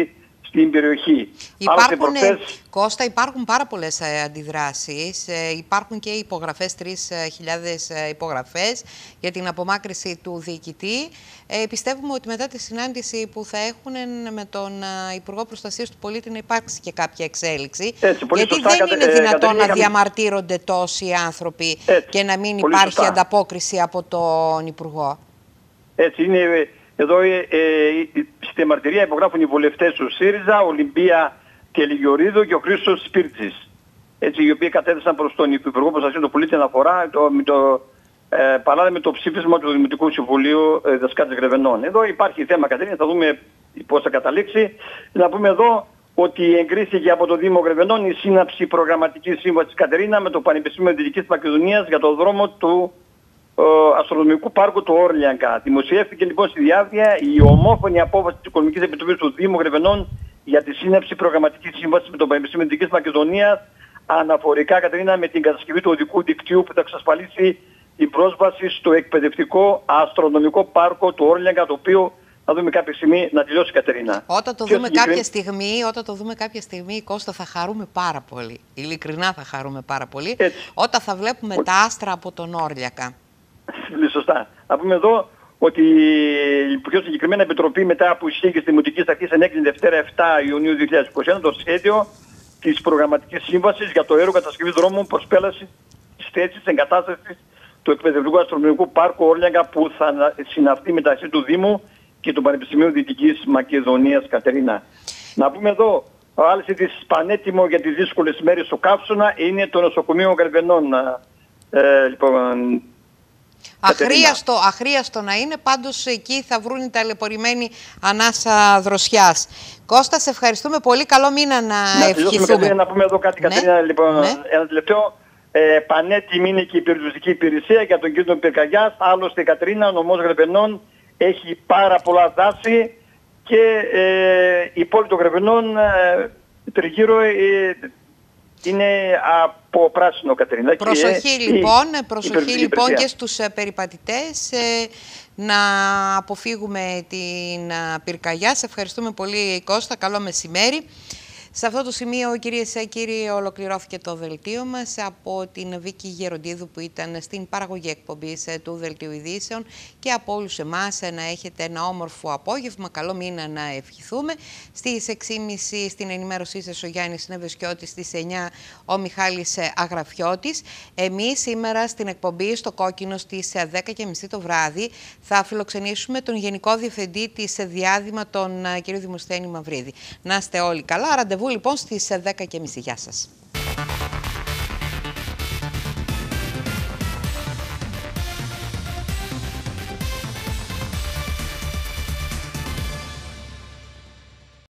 S18: στην περιοχή.
S1: Κώστα, υπάρχουν πάρα πολλές αντιδράσεις. Υπάρχουν και υπογραφές, 3.000 υπογραφές για την απομάκρυνση του διοικητή. Πιστεύουμε ότι μετά τη συνάντηση που θα έχουν με τον Υπουργό Προστασίας του Πολίτη να υπάρξει και κάποια εξέλιξη. Γιατί δεν είναι δυνατόν να διαμαρτύρονται τόσοι άνθρωποι και να μην υπάρχει ανταπόκριση από τον Υπουργό.
S18: Έτσι είναι. Εδώ στη μαρτυρία υπογράφουν οι βουλευτές του ΣΥΡΙΖΑ, Ολυμπία και Λιγιορίδου και ο Χρήστος Σπίρτζης. Έτσι, οι οποίοι κατέθεσαν προς τον Υπουργό Προστασίας του Πολίτη αναφορά παράλληλα με το ψήφισμα του Δημοτικού Συμβουλίου Δασκάτης Γρεβενών. Εδώ υπάρχει θέμα, Κατερίνα, θα δούμε πώς θα καταλήξει. Να πούμε εδώ ότι εγκρίθηκε από το Δήμο Γρεβενών η σύναψη προγραμματικής σύμβασης, Κατερίνα, με το Πανεπιστήμιο Δυτικής Μακεδονίας για το δρόμο του Αστρονομικού Πάρκου του Όρλιαγκα. Δημοσιεύτηκε λοιπόν στη διάρκεια η ομόφωνη απόφαση της Οικονομικής Επιτροπής του Δήμου Γρεβενών για τη σύναψη προγραμματικής σύμβασης με το Πανεπιστήμιο Δυτικής Μακεδονίας, αναφορικά, Κατερίνα, με την κατασκευή του οδικού δικτύου που θα εξασφαλίσει την πρόσβαση στο εκπαιδευτικό Αστρονομικό Πάρκο του Όρλιαγκα, το οποίο θα δούμε κάποια στιγμή να τελειώσει, Κατερίνα.
S1: Όταν το δούμε κάποια στιγμή, Κώστα, θα χαρούμε πάρα πολύ. Ειλικρινά θα χαρούμε πάρα πολύ. Όταν θα βλέπουμε τα άστρα από τον Όρλιακα.
S18: Σωστά. Να πούμε εδώ ότι η πιο συγκεκριμένα επιτροπή, μετά που ισχύει και στη Δημοτική Αρχή, ενέκρινε Δευτέρα 7 Ιουνίου 2021 το σχέδιο της προγραμματικής σύμβασης για το έργο κατασκευής δρόμου προσπέλασης της θέσης εγκατάστασης του εκπαιδευτικού Αστρονομικού Πάρκου Όρλιαγκα, που θα συναυθεί μεταξύ του Δήμου και του Πανεπιστημίου Δυτικής Μακεδονίας, Κατερίνα. Να πούμε εδώ, άλλη της πανέτοιμο για τις δύσκολες μέρες στο Καύσωνα είναι το νοσοκομείο Γρεβενών. Λοιπόν,
S1: αχρίαστο να είναι, πάντως εκεί θα βρουν οι ταλαιπωρημένοι ανάσα δροσιάς. Κώστα, σε ευχαριστούμε πολύ. Καλό μήνα να ευχηθούμε.
S18: Να πούμε εδώ κάτι, Κατερίνα, λοιπόν, ένα τελευταίο. Πανέτοιμη είναι και η περιοριστική υπηρεσία για τον κύριο Πυρκαγιάς. Άλλωστε, Κατερίνα, ο νομός Γρεβενών έχει πάρα πολλά δάση και η πόλη των Γρεβενών τριγύρω είναι από πράσινο, Κατερίνα.
S1: Προσοχή λοιπόν και στους περιπατητές, να αποφύγουμε την πυρκαγιά. Σε ευχαριστούμε πολύ, Κώστα. Καλό μεσημέρι. Σε αυτό το σημείο, κυρίες και κύριοι, ολοκληρώθηκε το δελτίο μας από την Βίκη Γεροντίδου, που ήταν στην παραγωγή εκπομπής του Δελτίου Ειδήσεων, και από όλους εμάς να έχετε ένα όμορφο απόγευμα. Καλό μήνα να ευχηθούμε. Στις 6.30 στην ενημέρωσή σας ο Γιάννης Νεβεσκιώτης, στις 9 ο Μιχάλης Αγραφιώτης. Εμείς σήμερα στην εκπομπή στο Κόκκινο στις 10.30 το βράδυ θα φιλοξενήσουμε τον Γενικό Διευθυντή της Διάδημα, τον κ. Δημοσθένη Μαυρίδη. Να είστε όλοι καλά. Ραντεβού λοιπόν στις 10.30. Γεια σας.